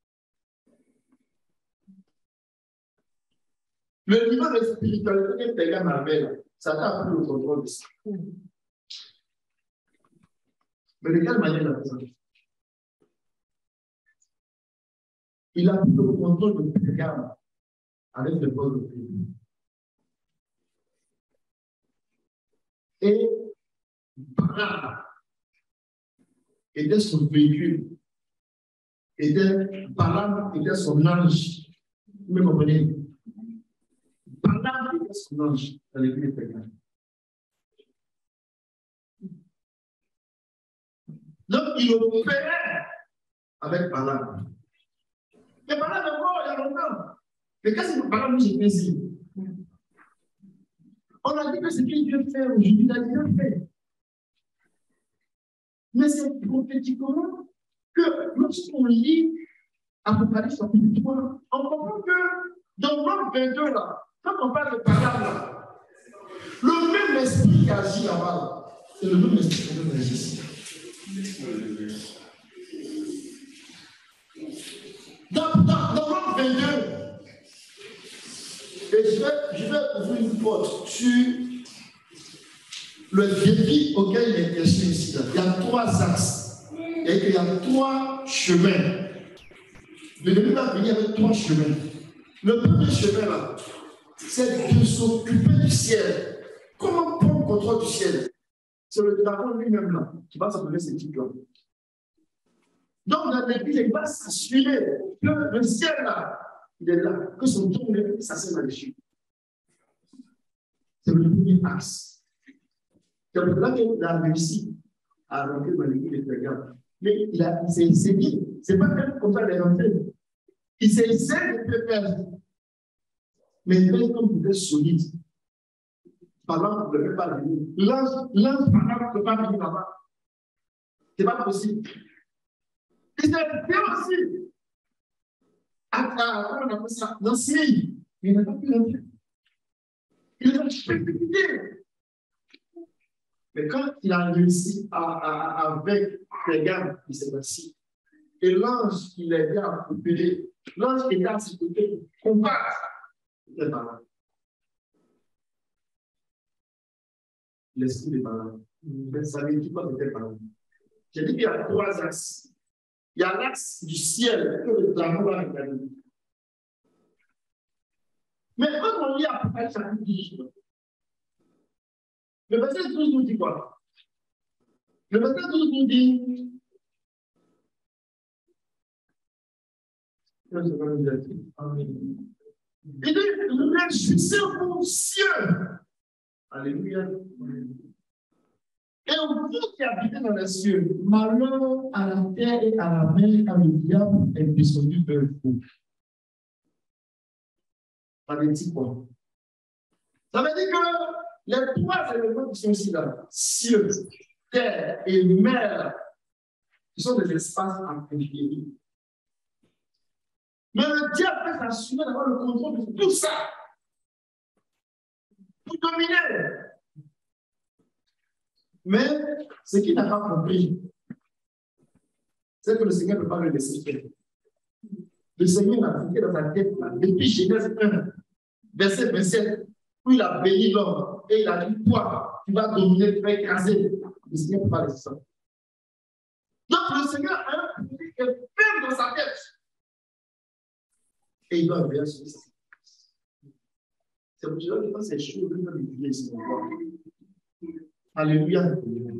Speaker 1: Le niveau de spiritualité que Pérgame avait, Satan a pris le contrôle de ça. Mais de quelle manière il a fait ça? Il a pris le contrôle de Pérgame avec le peuple de prière. Et Balaam était son véhicule. Était, Balaam était son ange. Vous me comprenez? Balaam était son ange dans l'église de Pérgame. Donc, il opérait avec Balaam. Mais Balaam est mort il y a longtemps. Mais qu'est-ce que Balaam nous fait ici? On a dit que ce qu'il veut faire aujourd'hui, il a déjà fait. Mais c'est prophétiquement que lorsqu'on lit Apocalypse chapitre trois, on comprend que dans Marc vingt-deux, là, quand on parle de Balaam, là, le même esprit qui agit là-bas, c'est le même esprit qui agit ici. Dans, dans, dans Marc vingt-deux, et je vais, je vais ouvrir une porte sur le défi auquel il est question ici. Il y a trois axes. Et il y a trois chemins. Le défi va venir avec trois chemins. Le premier chemin, là, c'est de s'occuper du ciel. Comment prendre le contrôle du ciel? C'est le dragon lui-même, là, qui va s'appeler ce type-là. Donc, dans l'église, il va s'assurer que le ciel, là, il est là, que son tour est s'assied là-dessus. C'est le premier axe. C'est pour cela qu'il a réussi à rentrer dans l'église de Pérgame. Mais il, a, il s'est essayé. Ce n'est pas même comme ça qu'il est rentré. Il s'est essayé de le faire. Mais il est comme il est solide. Par exemple, il ne peut pas venir. L'ange, par exemple, ne peut pas venir là-bas. Ce n'est pas possible. Il s'est fait aussi. À, on appelle ça, dans Syrie, il n'a pas pu rentrer. Il a précipité. Mais quand il a réussi à, à, à, avec Pérgame, il s'est assis. Et l'ange qui l'a aidé à opérer, l'ange qui était à ses côtés pour combattre, il était malade. L'esprit est malade. Vous savez qui peut être malade? J'ai dit qu'il y a trois axes. Il y a l'axe du ciel que le dragon va regarder. Mais quand on lit Apocalypse chapitre douze, le verset douze nous dit quoi? Le verset douze nous dit. Il dit, réjouissez-vous, cieux. Alléluia. Et vous qui habitez dans les cieux, malheur à la terre et à la mer, car le diable est descendu vers vous. Ça veut dire quoi? Ça veut dire que les trois éléments qui sont ici là, cieux, terre et mer, ce sont des espaces à conquérir. Mais le diable peut s'assurer d'avoir le contrôle de tout ça pour dominer. Mais ce qu'il n'a pas compris, c'est que le Seigneur ne peut pas le laisser faire. Le Seigneur l'a appliqué dans sa tête, là, depuis Genèse un, verset vingt-sept, où il a béni l'homme et il a dit, toi, tu vas dominer, tu vas écraser. Le Seigneur ne peut pas laisser ça. Donc le Seigneur a un produit qui est ferme dans sa tête. Et il doit veiller sur ça. C'est pour cela que quand ces choses viennent dans l'église, alléluia.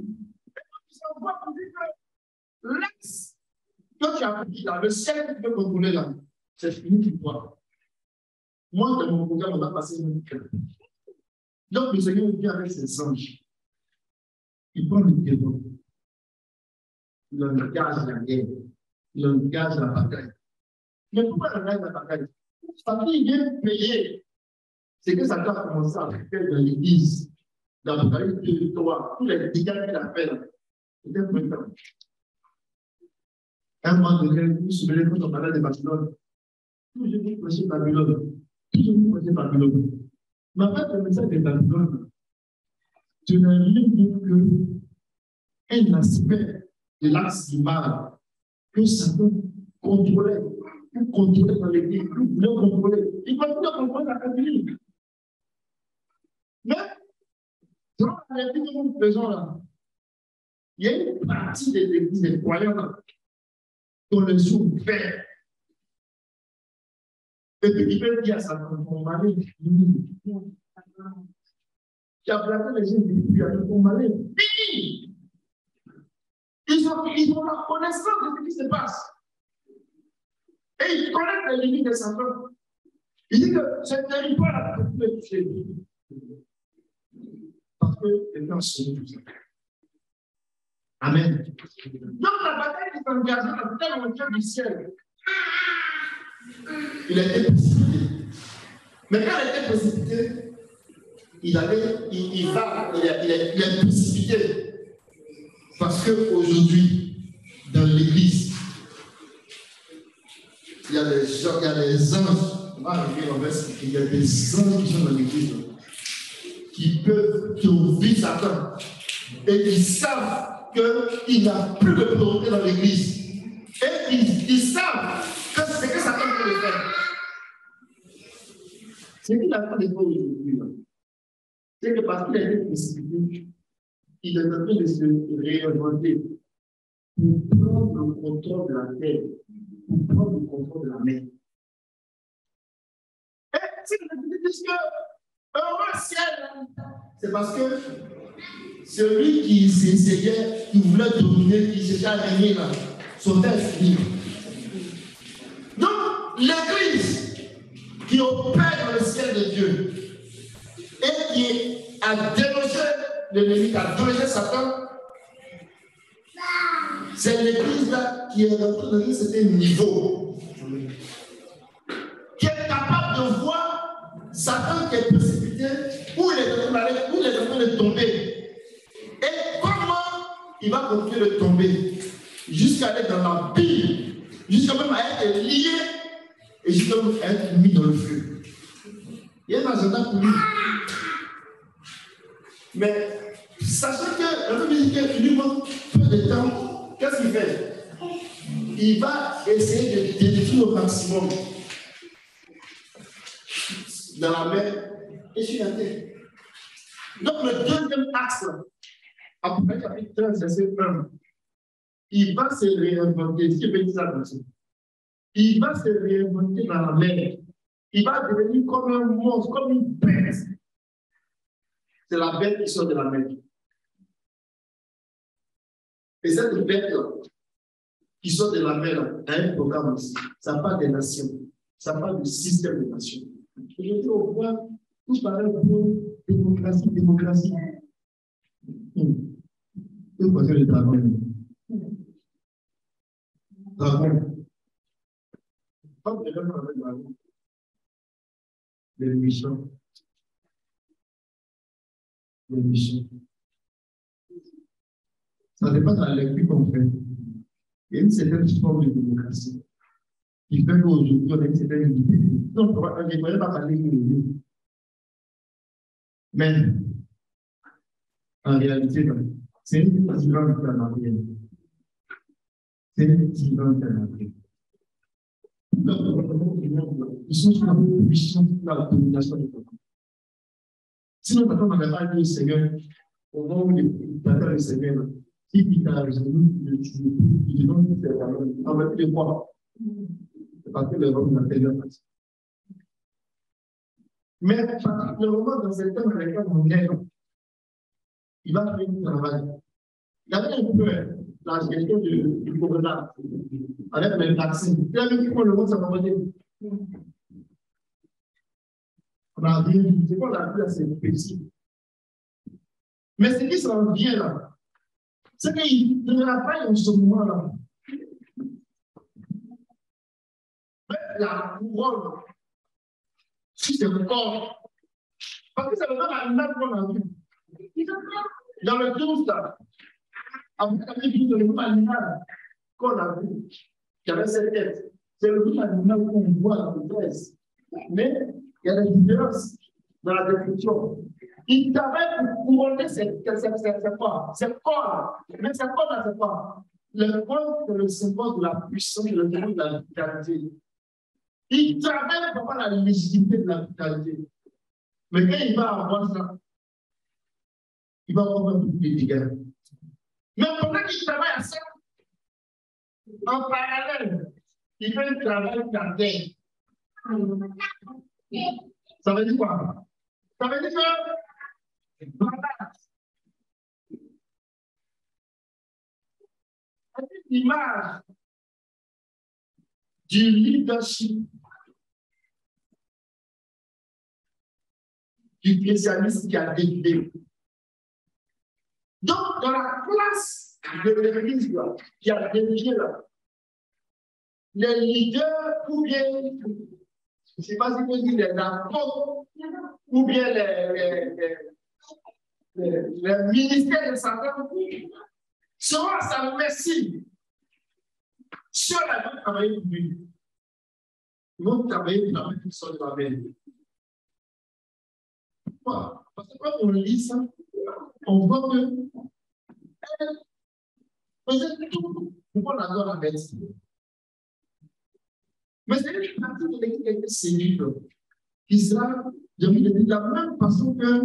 Speaker 1: L'axe que tu as pris là, le ciel que tu peux contrôler là, c'est fini pour toi. Moi, dans mon programme, on a passé mon cœur. Donc, le Seigneur vient avec ses anges. Il prend le démon. Il engage la guerre. Il engage la bataille. Mais pourquoi il engage la bataille? Parce qu'il vient payer. C'est que Satan a commencé à faire dans l'église, dans l'Apocalypse deux, trois, tous les dégâts qu'il a fait là. C'était pour le temps. À un moment donné, vous vous souvenez quand on parlait de Babylone. Toujours vous prêchez Babylone. Toujours vous prêchez Babylone. Mais en fait, le message de Babylone, je n'ai rien d'autre qu'un aspect de l'axe du mal que Satan contrôlait, qu'il contrôlait dans l'église, qu'il voulait contrôler. Il continue à contrôler la famille. Mais, selon la vie que nous faisons là, il y a une partie des églises, des croyants là, dont les yeux ouverts. Et puis, il peut dire à sa femme, mon mari, qui a planté les yeux depuis à ton mari, fini! Ils ont, ils ont la connaissance de ce qui se passe. Et ils connaissent les limites de sa femme. Il dit que ce territoire-là peut plus être touché. Parce que les gens sont tout ça. Amen. Donc la bataille est engagée dans tel hauteur du ciel. Il a été précipité. Mais quand il a été précipité, il allait, il, il va, il est, il est, il est précipité. Parce qu'aujourd'hui, dans l'église, il y a des gens, il y a des anges. On va arriver en verset, il y a des anges qui sont dans l'église, qui peuvent, qui ont vu Satan, et qui savent qu'il n'y a plus de autorité dans l'église. Et ils, ils savent que c'est ce que Satan peut le faire. Ce qu'il a fait de faire aujourd'hui, c'est que parce qu'il a été précipité, il est en train de se réinventer pour prendre le contrôle de la terre, pour prendre le contrôle de la mer. Et si vous me dites que heureux ciel, c'est parce que celui qui s'essayait, qui voulait dominer, qui s'était régné là, son temps est fini. Donc, l'église qui opère dans le ciel de Dieu et qui a délogé l'ennemi, qui a délogé Satan, c'est l'église là qui est rentrée dans un certain niveau, qui est capable de voir Satan qui est précipité, où il est en train d'aller, où il est en train de tomber. Et comment il va continuer de tomber jusqu'à aller dans la Bible, jusqu'à même à être lié et jusqu'à même à être mis dans le feu. Il y a un agenda pour lui. Mais sachant que le Bible dit qu'il lui manque peu de temps, qu'est-ce qu'il fait? Il va essayer de détruire au maximum dans la mer et sur la terre. Donc le deuxième axe, Apocalypse chapitre treize, verset un, il va se réinventer. Ce qui veut dire ça, il va se réinventer dans la mer. Il va devenir comme un monstre, comme une bête. C'est la bête qui sort de la mer. Et cette bête-là, qui sort de la mer, a un programme aussi. Ça parle des nations. Ça parle du système des nations. Aujourd'hui, on voit tout parler de démocratie, démocratie. Vous voyez le dragon. Dragon. Quand vous regardez avec le dragon, les méchants. Les méchants. Ça dépend de la lecture qu'on fait. Il y a une certaine forme de démocratie qui fait qu'aujourd'hui, on a une certaine liberté. Donc, je ne pourrais pas parler de l'idée. Mais, en réalité, c'est une tyrannie qui est en arrière. C'est une tyrannie qui est en arrière. Ils sont sous la puissance de la domination du peuple. Sinon, quand on n'avait pas dit au Seigneur, au moment où il parlait le Seigneur, qui dit qu'à résolu, il dit non, c'est on va plus les voir. C'est parce que les hommes n'ont pas fait. Mais particulièrement dans ces temps dans lesquels on est, il va faire du travail. Il y avait un peu la gestion du, du gouvernement avec les vaccins. Il y a vu comment le monde s'est comporté. On a rien dit, c'est qu'on a vu à ces petits. Mais ce qui s'en vient là, c'est qu'il ne donnera pas en ce moment-là. La couronne sur ses corps. Parce que c'est le même animal qu'on a vu. Dans le douze, là, avant qu'on ait vu le même animal qu'on a vu, qui avait cette tête. C'est le même animal qu'on voit dans le treize. Mais il y a des différences dans la description. Il t'avait pour couronner ses corps. Ses corps. Mais ses corps, là, c'est quoi? Le corps, c'est le symbole de la puissance, le symbole de la vitalité. Il travaille pour la légitimité de la vitalité. Mais quand il va avoir ça, il va avoir un peu plus de dégâts. Mais pendant qu'il travaille à ça, en parallèle, il fait un travail cardiaque. Ça veut dire quoi? Ça veut dire que voilà. C'est une image du leadership du spécialiste qui a décidé. Donc, dans la classe de l'église qui a dirigé là, les leaders ou bien, je ne sais pas si vous dites les apôtres, ou bien les, les, les, les, les ministères de Satan seront à sa merci. Sur la même travail pour lui. Ils vont travailler pour la même personne de la veille. Pourquoi? Parce que quand on lit ça, on voit que elle faisait tout pour qu'on adore la médecine. Mais c'est une partie de l'équipe qui a été séduite, qui sera de la même façon que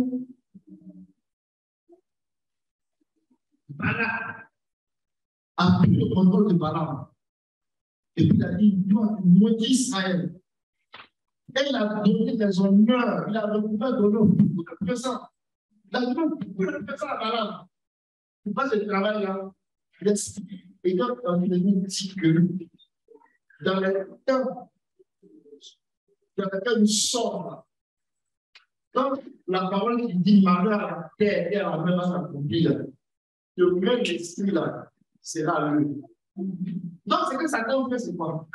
Speaker 1: Balak a pris le contrôle de Balaam. Et puis il a dit, toi, tu maudis Israël. Et il a donné des honneurs, il a recouvert d'honneur beaucoup de personnes. Il a donné beaucoup de personnes à Balaam. Tu passes ce travail-là, et donc, on nous dit que dans le temps, dans lequel nous sommes, quand la parole qui dit malheur à la terre et à la mer va s'accomplir, le même esprit là sera lui. Donc, c'est que Satan fait, c'est quoi?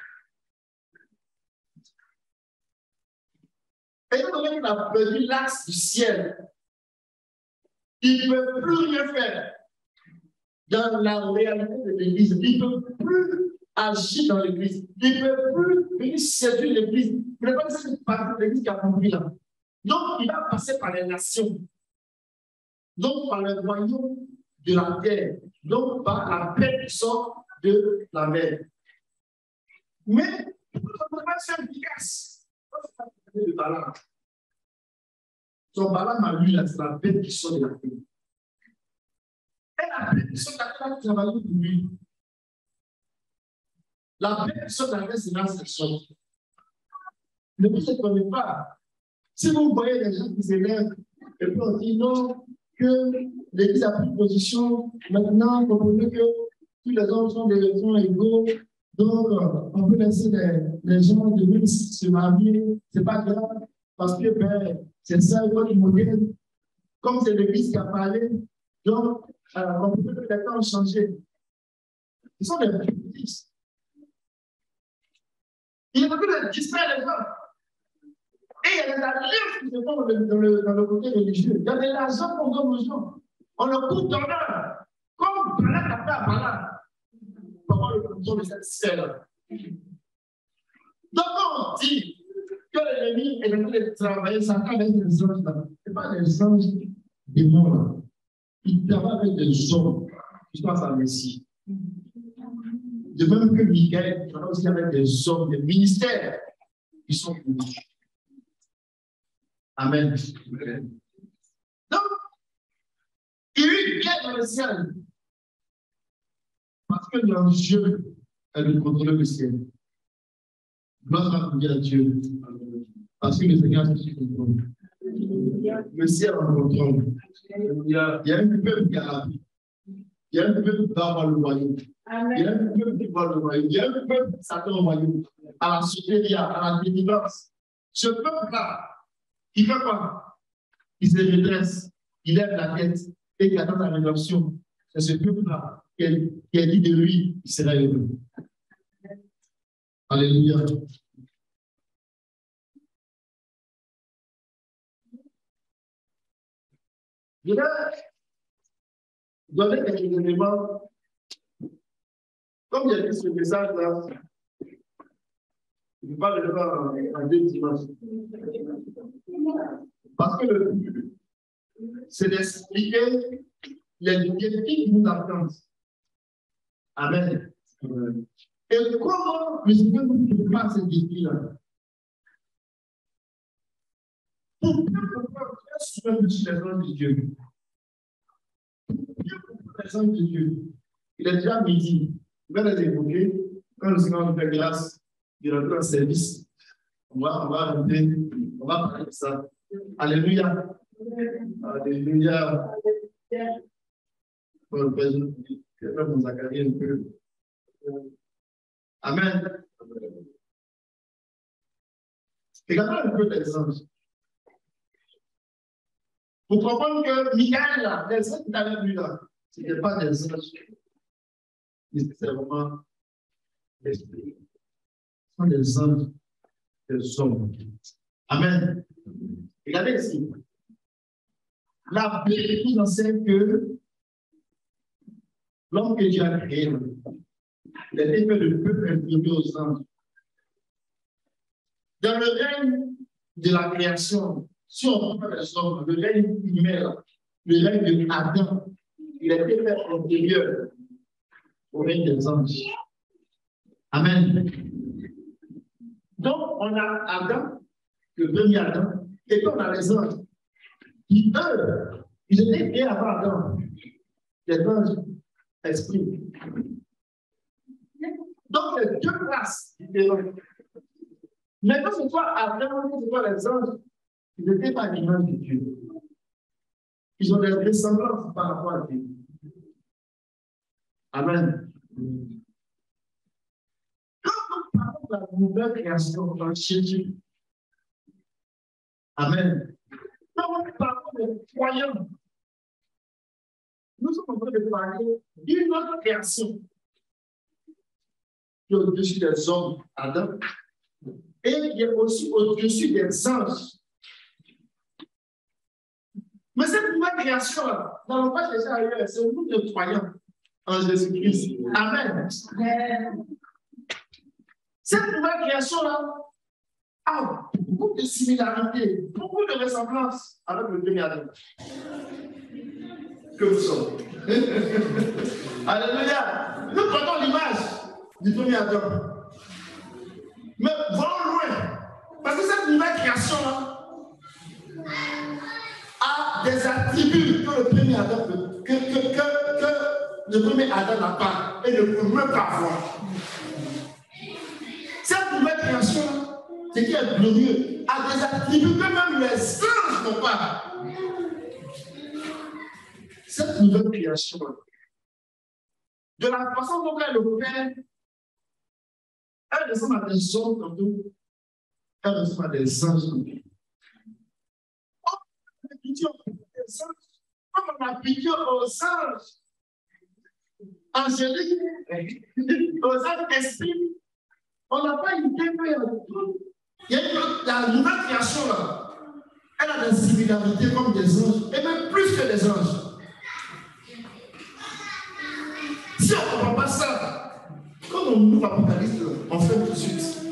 Speaker 1: Et étant donné qu'il a perdu l'axe du ciel, il ne peut plus rien faire dans la réalité de l'Église. Il ne peut plus agir dans l'Église. Il ne peut plus venir séduire l'Église. Il ne peut pas laisser une partie de l'Église qui a compris là. Donc, il va passer par les nations. Donc, par le royaume de la terre. Donc, par la paix qui sort de la mer. Mais, pour notre nation efficace, de Balaam. Son Balaam a lu la paix qui sort de la terre. Et la paix qui sort de la terre a travaillé pour lui. La paix qui sort de la terre, c'est dans cette sorte. Ne vous étonnez pas. Si vous voyez des gens qui s'élèvent et puis on dit non, que l'Église a pris position, maintenant, comprenez que tous les hommes sont des gens égaux, donc on peut laisser les, les gens de même se marier, c'est pas grave, parce que ben, c'est ça votre modèle. Comme c'est l'Église qui a parlé, donc euh, on peut que les temps ont changé. Ce sont des petits. Il faut que de distraire les gens. Et il y a des alliances qui se font dans le, dans, le, dans le côté religieux. Il y a des l'argent qu'on donne aux gens. On le coupe d'honneur. Comme Balak a fait à Balak. Comment le contrôle de cette sphère-là. Donc, quand on dit que l'ennemi est en train de travailler, ça avec des anges là. Ce n'est pas des anges démons là. Il travaille avec des hommes qui sont à sa Messie. De même que Michael travaille aussi avec des hommes, des ministères qui sont pour lui. Amen. Donc, il y a eu une guerre dans le ciel. Parce que l'enjeu est de contrôler le ciel. Gloire à Dieu.
Speaker 4: Parce que le Seigneur est sur le trône. Le ciel en contrôle. Il y a, il y a un peuple qui a la vie. Il y a un peuple qui va voir le royaume. Il y a un peuple qui va voir le royaume. Il y a un peuple qui s'attend au royaume, à la sotéria, à la délivrance. Ce peuple-là, il fait quoi? Il se redresse, il lève la tête et il attend la rédemption. C'est ce peuple-là qui a dit de lui, il sera heureux. Alléluia. Je vais donner quelques éléments. Comme il y a dit ce message-là, je ne vais pas le faire en deux dimanches. Parce que le but, c'est d'expliquer les défis qui nous attendent. Amen. Et comment le Seigneur nous prépare ces défis-là? Pour bien comprendre sur les anges de Dieu. Pour bien comprendre les anges de Dieu. Il est déjà midi. Je vais les évoquer. Quand le Seigneur nous fait grâce, il rentre en service. On va, on va rentrer, on va parler de ça. Alléluia. Alléluia. Bon, je vais faire mon Zacharie un peu. Amen. Regardons un peu les anges. Pour comprendre que Michael, là, les anges qui avaient vu là, ce n'était pas des anges nécessairement l'esprit. Ce sont des anges, des hommes. Amen. Regardez ici. La Bible nous enseigne que l'homme que Dieu a créé, il a été fait le peuple inférieur aux anges. Dans le règne de la création, si on prend les hommes, le règne humain, le règne de Adam, il a été fait antérieur au règne des anges. Amen. Donc, on a Adam, le premier Adam, et puis on a les anges. Qui, eux, ils étaient créés avant Adam. Les anges, esprits. Donc, les deux classes différentes. Maintenant, c'est toi Adam, c'est toi les anges. Ils n'étaient pas l'image de Dieu. Ils ont des ressemblances par rapport à Dieu. Amen. Quand nous parlons de la nouvelle création dans Jésus, amen. Quand nous parlons des croyants, nous sommes en train de parler d'une autre création qui est au-dessus des hommes, Adam, et qui est aussi au-dessus des anges. Mais cette nouvelle création-là, dans le passage déjà ailleurs, c'est nous de croyants en Jésus-Christ. Amen. Cette nouvelle création-là a beaucoup de similarités, beaucoup de ressemblances avec le premier Adam que nous sommes. Alléluia. Nous prenons l'image du premier Adam. Mais voyons loin. Parce que cette nouvelle création-là a des attributs que le premier Adam peut, que, que, que, que le premier Adam n'a pas et ne peut même pas avoir. Cette nouvelle création, ce qui est glorieux, a des attributs que même les anges n'ont pas. Cette nouvelle création, de la façon dont elle opère, elle ressemble à des hommes comme nous, elle ressemble à des anges comme nous. Comme on a piqué aux anges angéliques, aux anges esprits, on n'a pas une idée qu'il y a une, la nouvelle création là, elle a des similarités comme des anges, et même plus que des anges. Si on ne comprend pas ça, comme on ouvre l'Apocalypse, on fait tout de suite.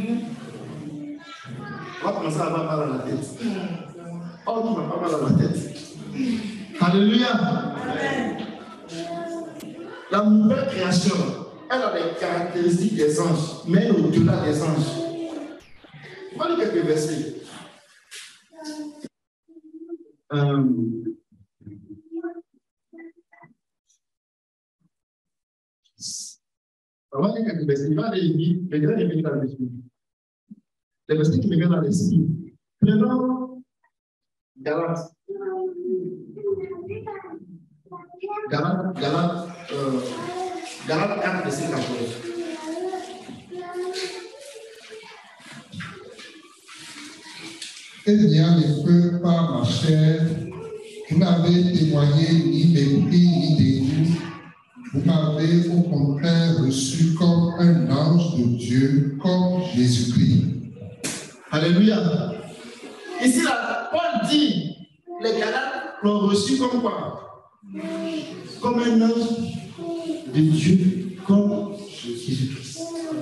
Speaker 4: On va commencer à avoir mal à la tête. Oh, tu n'as pas mal à la tête. Alléluia. Amen. La nouvelle création, elle a les caractéristiques des anges, mais au-delà des anges. On va lire quelques versets. Euh, on va lire quelques versets. Il va aller vite, mais il va aller vite dans l'esprit. Les versets qui me viennent dans l'esprit.
Speaker 1: Prenons Galates. Galates, Galates, euh, Galates quatre, verset quatorze.
Speaker 4: Eh bien, mes frères, par ma chair, vous n'avez témoigné ni mépris ni dégoût. Vous m'avez au contraire reçu comme un ange de Dieu, comme Jésus-Christ.
Speaker 1: Alléluia. Ici, là, Paul dit, les Galates l'ont reçu comme quoi? Comme un ange de Dieu, comme Jésus-Christ.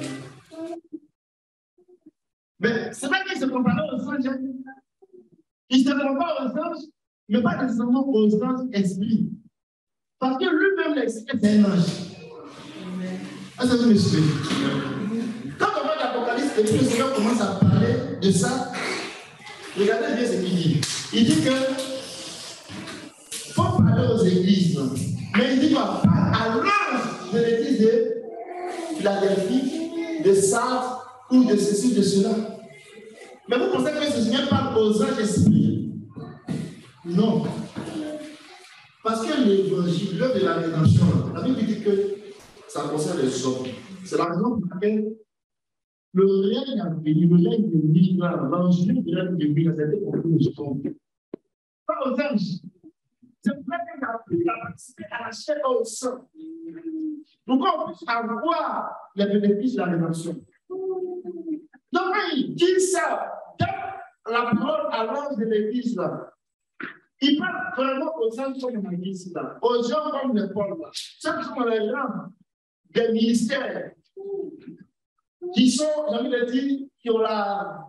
Speaker 1: Mais c'est vrai qu'il se comparait aux anges. Il se compare aux anges, mais pas nécessairement aux anges esprits. Parce que lui-même, l'esprit, c'est un ange. Ah, ça vous me suivez? Quand on voit l'Apocalypse, et puis le Seigneur commence à parler de ça, regardez bien ce qu'il dit. Il dit que il faut parler aux églises, mais il dit quoi? À l'ange de l'église de Philadelphie, de Sardes ou de ceci, de cela. Mais vous pensez que ce Seigneur parle aux anges esprits? Non. Parce que l'évangile, l'œuvre de la rédemption, la Bible dit que ça concerne les hommes. C'est la raison pour laquelle le règne a venu, le règne de Milan, l'angile du règne de Milan, c'était pour que nous sommes. Pas aux anges. C'est vrai qu'il a pris la participé à la chair au sang. Pour qu'on puisse avoir les bénéfices de la rédemption. Donc, quand il dit ça, dans la parole à l'ange de l'église, là, il parle vraiment aux anges comme on a dit ici, là, aux gens comme les Paul, là, ceux qui sont dans les rangs des ministères, qui sont, j'ai envie de dire, qui ont la.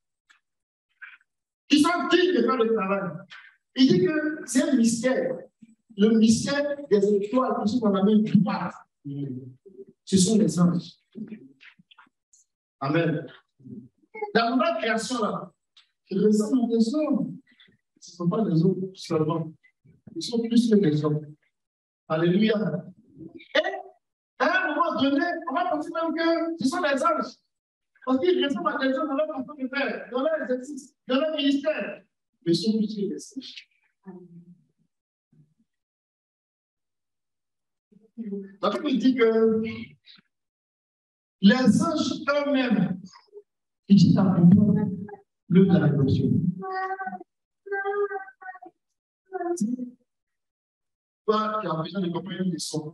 Speaker 1: qui sont dignes de faire le travail. Il dit que c'est un mystère, le mystère des étoiles qui sont dans la main droite. Ce sont les anges. Amen. La nouvelle création, là, ils ressemblent à des hommes. Ce ne sont pas des hommes seulement. Ils sont plus que des hommes. Alléluia. Et à un moment donné, on va penser même que ce sont des anges. Parce qu'ils ressemblent à des hommes dans leur façon de faire, dans leur exercice, dans leur ministère. Mais ils sont plus que des anges. La Bible dit que les anges eux-mêmes, ils disent à comprendre le de la révolution. Toi qui as besoin de comprendre une leçon,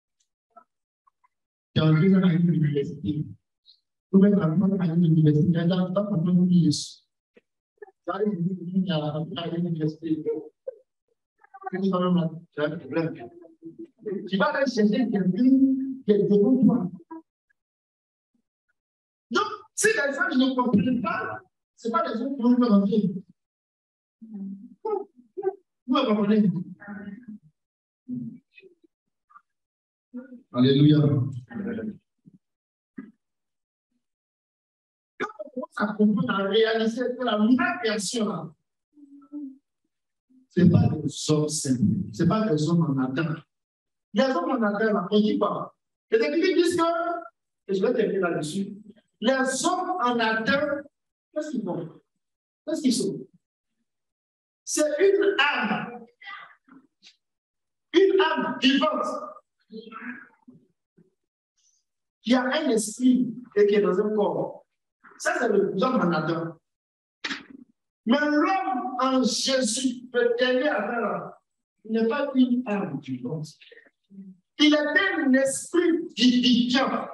Speaker 1: qui as besoin d'aller à l'université, ou même à l'université, il y a un temps pour comprendre une leçon. Tu arrives à l'université, tu as un problème. Tu vas aller chercher quelqu'un qui est devant toi. Donc, si les anges ne comprennent pas, ce n'est pas les autres qui vont faire entrer. Vous comprenez? Alléluia. Quand on commence à comprendre, à réaliser que la nouvelle création, ce n'est pas des hommes simples, ce n'est pas des hommes en Adam. Les hommes en Adam, on ne dit pas. Les Écritures disent que, et je vais terminer là-dessus, les hommes en Adam, qu'est-ce qu'ils font? Qu'est-ce qu'ils sont? C'est une âme. Une âme vivante qui a un esprit et qui est dans un corps. Ça, c'est l'homme en Adam. Mais l'homme en Jésus peut aimer à faire. Il n'est pas une âme vivante. Il est un esprit vivifiant.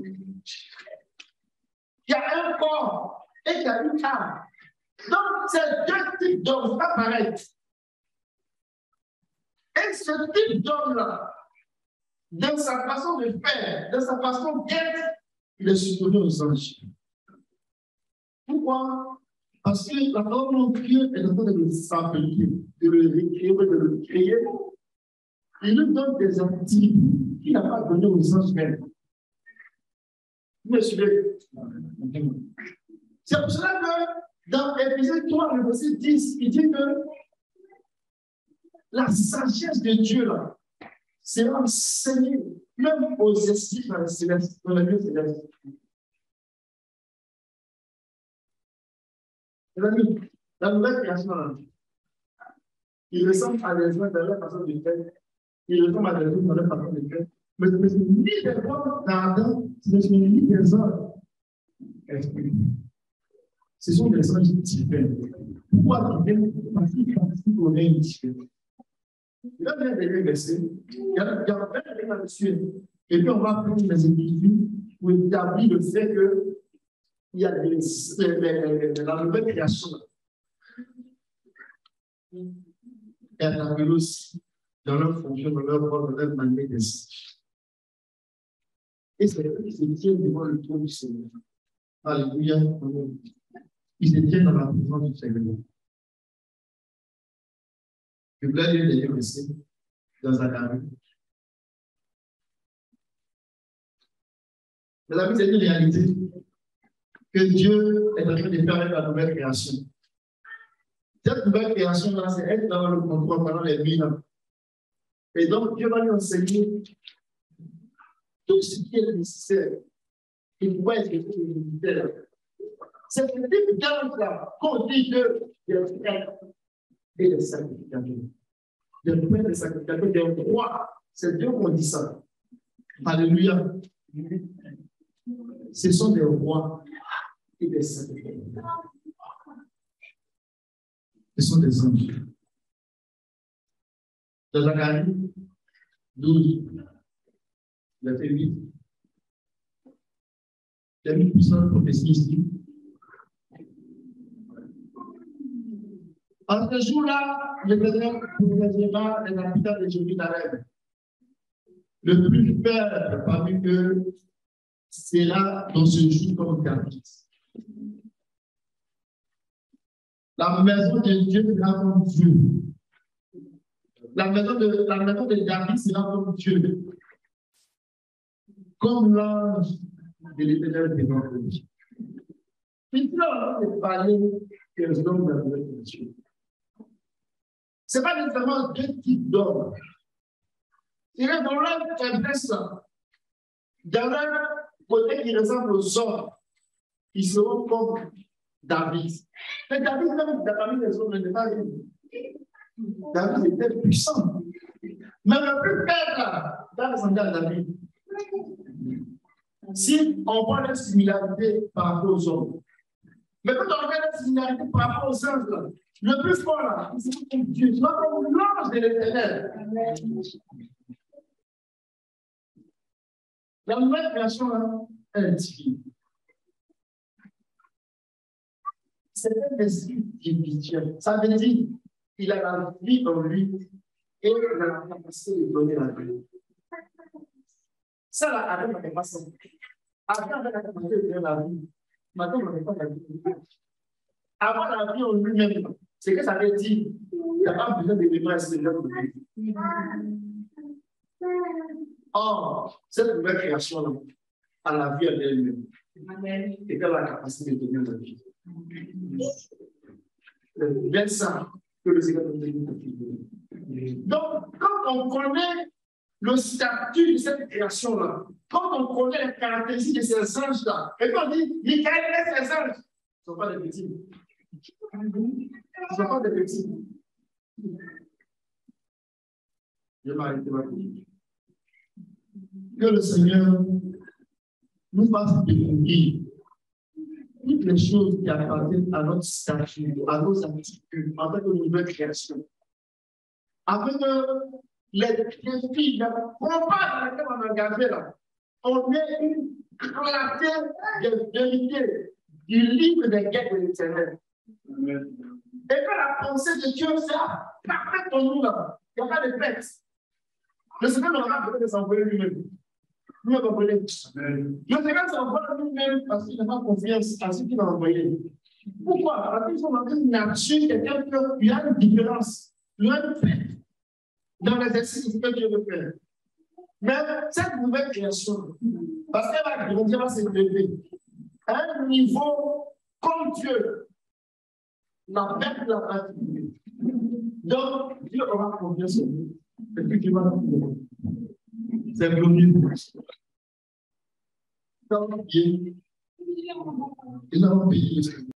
Speaker 1: Il y a un corps et il y a une âme. Donc, c'est deux types d'hommes, pas pareil. Et ce type d'homme-là, dans sa façon de faire, dans sa façon d'être, il est supérieur aux anges. Pourquoi? Parce que la parole de Dieu est en train de le s'appliquer, de le récréer, de le créer. Il nous donne des activités qu'il n'a pas données aux anges même. Vous me suivez? C'est pour cela que dans Éphèsiens trois, le verset dix, il dit que la sagesse de Dieu là, c'est enseignée même aux esprits dans les célestes, dans les lieux célestes. Mes amis, la nouvelle création, là, il ressemble à des gens dans leur façon de faire. Il ressemble à des gens dans leur façon de faire. Mais ce ne sont ni des hommes dans Adam, ce ne sont ni des hommes esprits. Ce sont des anges différents. Pourquoi ils viennent? Parce qu'ils participent au règne différent. Il y a bien des versets, il y a bien des là-dessus. Et puis on va prendre les individus pour établir le fait que il y a des, les, les, les, la nouvelle création. Et elle a aussi dans leur fonction, dans leur rôle, dans leur manière d'être. Et c'est eux qui se tiennent devant le trône du Seigneur. Alléluia. Ils se tiennent dans la présence du Seigneur. Je voulais lire les versets dans Zacharie. Mes amis, c'est une réalité que Dieu est en train de faire avec la nouvelle création. Cette nouvelle création-là, c'est être dans le contrôle pendant les mille ans. Et donc, Dieu va lui enseigner tout ce qui est nécessaire. Il pourrait être militaire. C'est le type d'âge-là qu'on dit que des frères et des sacrificateurs. Des frères et des sacrificateurs, des rois. C'est Dieu qu'on dit ça. Alléluia. Ce sont des rois et des sacrificateurs. Ce sont des anges. Dans Zacharie douze, verset huit, il y a une puissante prophétie ici. En ce jour-là, l'Éternel prophètera les habitants de Jérusalem. Le plus faible parmi eux sera dans ce jour comme David. La maison de Dieu sera comme Dieu. La maison de, la maison de David sera comme Dieu. Comme l'ange de l'Éternel devant lui. Ici, on va parler que l'homme de la nouvelle création. Ce n'est pas nécessairement deux types d'hommes. Il est dans leur faiblesse, dans leur côté qui ressemble aux hommes, ils seront comme David. Mais David, même parmi les hommes, n'est pas vu. David était puissant. Mais le plus faible, dans les endroits de David, si on voit la similarité par rapport aux hommes, mais quand on regarde la similarité par rapport aux anges, le plus fort là, c'est comme Dieu, c'est comme l'ange de l'Éternel. La nouvelle création là, elle est divine. C'est un esprit divin. Ça veut dire qu'il a la vie en lui et il a la capacité de donner la vie. Ça là, Adam n'avait pas ça. Adam avait la capacité de donner la vie. Maintenant, on n'avait pas la vie. Avant la vie en lui-même, c'est que ça veut dire qu'il n'y a pas besoin d'éléments extérieurs pour lui. Or, cette nouvelle création-là a la vie en elle-même. Et qu'elle a la capacité de donner la vie. C'est bien ça que le Seigneur nous dit. Donc, quand on connaît le statut de cette création-là, quand on connaît les caractéristiques de ces anges-là, et quand on dit, Michael et ces anges, ce ne sont pas des petits. Ce ne sont pas des petits. Je m'arrête ma vie. Que le Seigneur nous fasse découvrir toutes les choses qui appartiennent à notre statut, à nos attitudes, en tant que nouvelle création. Afin que les défis, les combats dans lesquels on est engagé là, on ait une clarté de vérité du livre des guerres de l'Éternel. Et que la pensée de Dieu soit parfaite pour nous là. Il n'y a pas de texte. Le Seigneur n'aura pas besoin de s'envoyer lui-même. Nous avons appelé. Le Seigneur s'envoie lui-même parce qu'il n'a pas confiance à ce qu'il a envoyé. Pourquoi? Parce qu'ils sont dans une nature, quelqu'un qui a une différence. Il y a une fête dans l'exercice que Dieu veut faire. Mais cette nouvelle création, parce qu'elle va grandir, va s'élever à un niveau comme Dieu, la perte de la pratique. Donc, Dieu aura confiance en nous. Et puis, Dieu va nous donner. C'est glorieux. Donc, il a payé.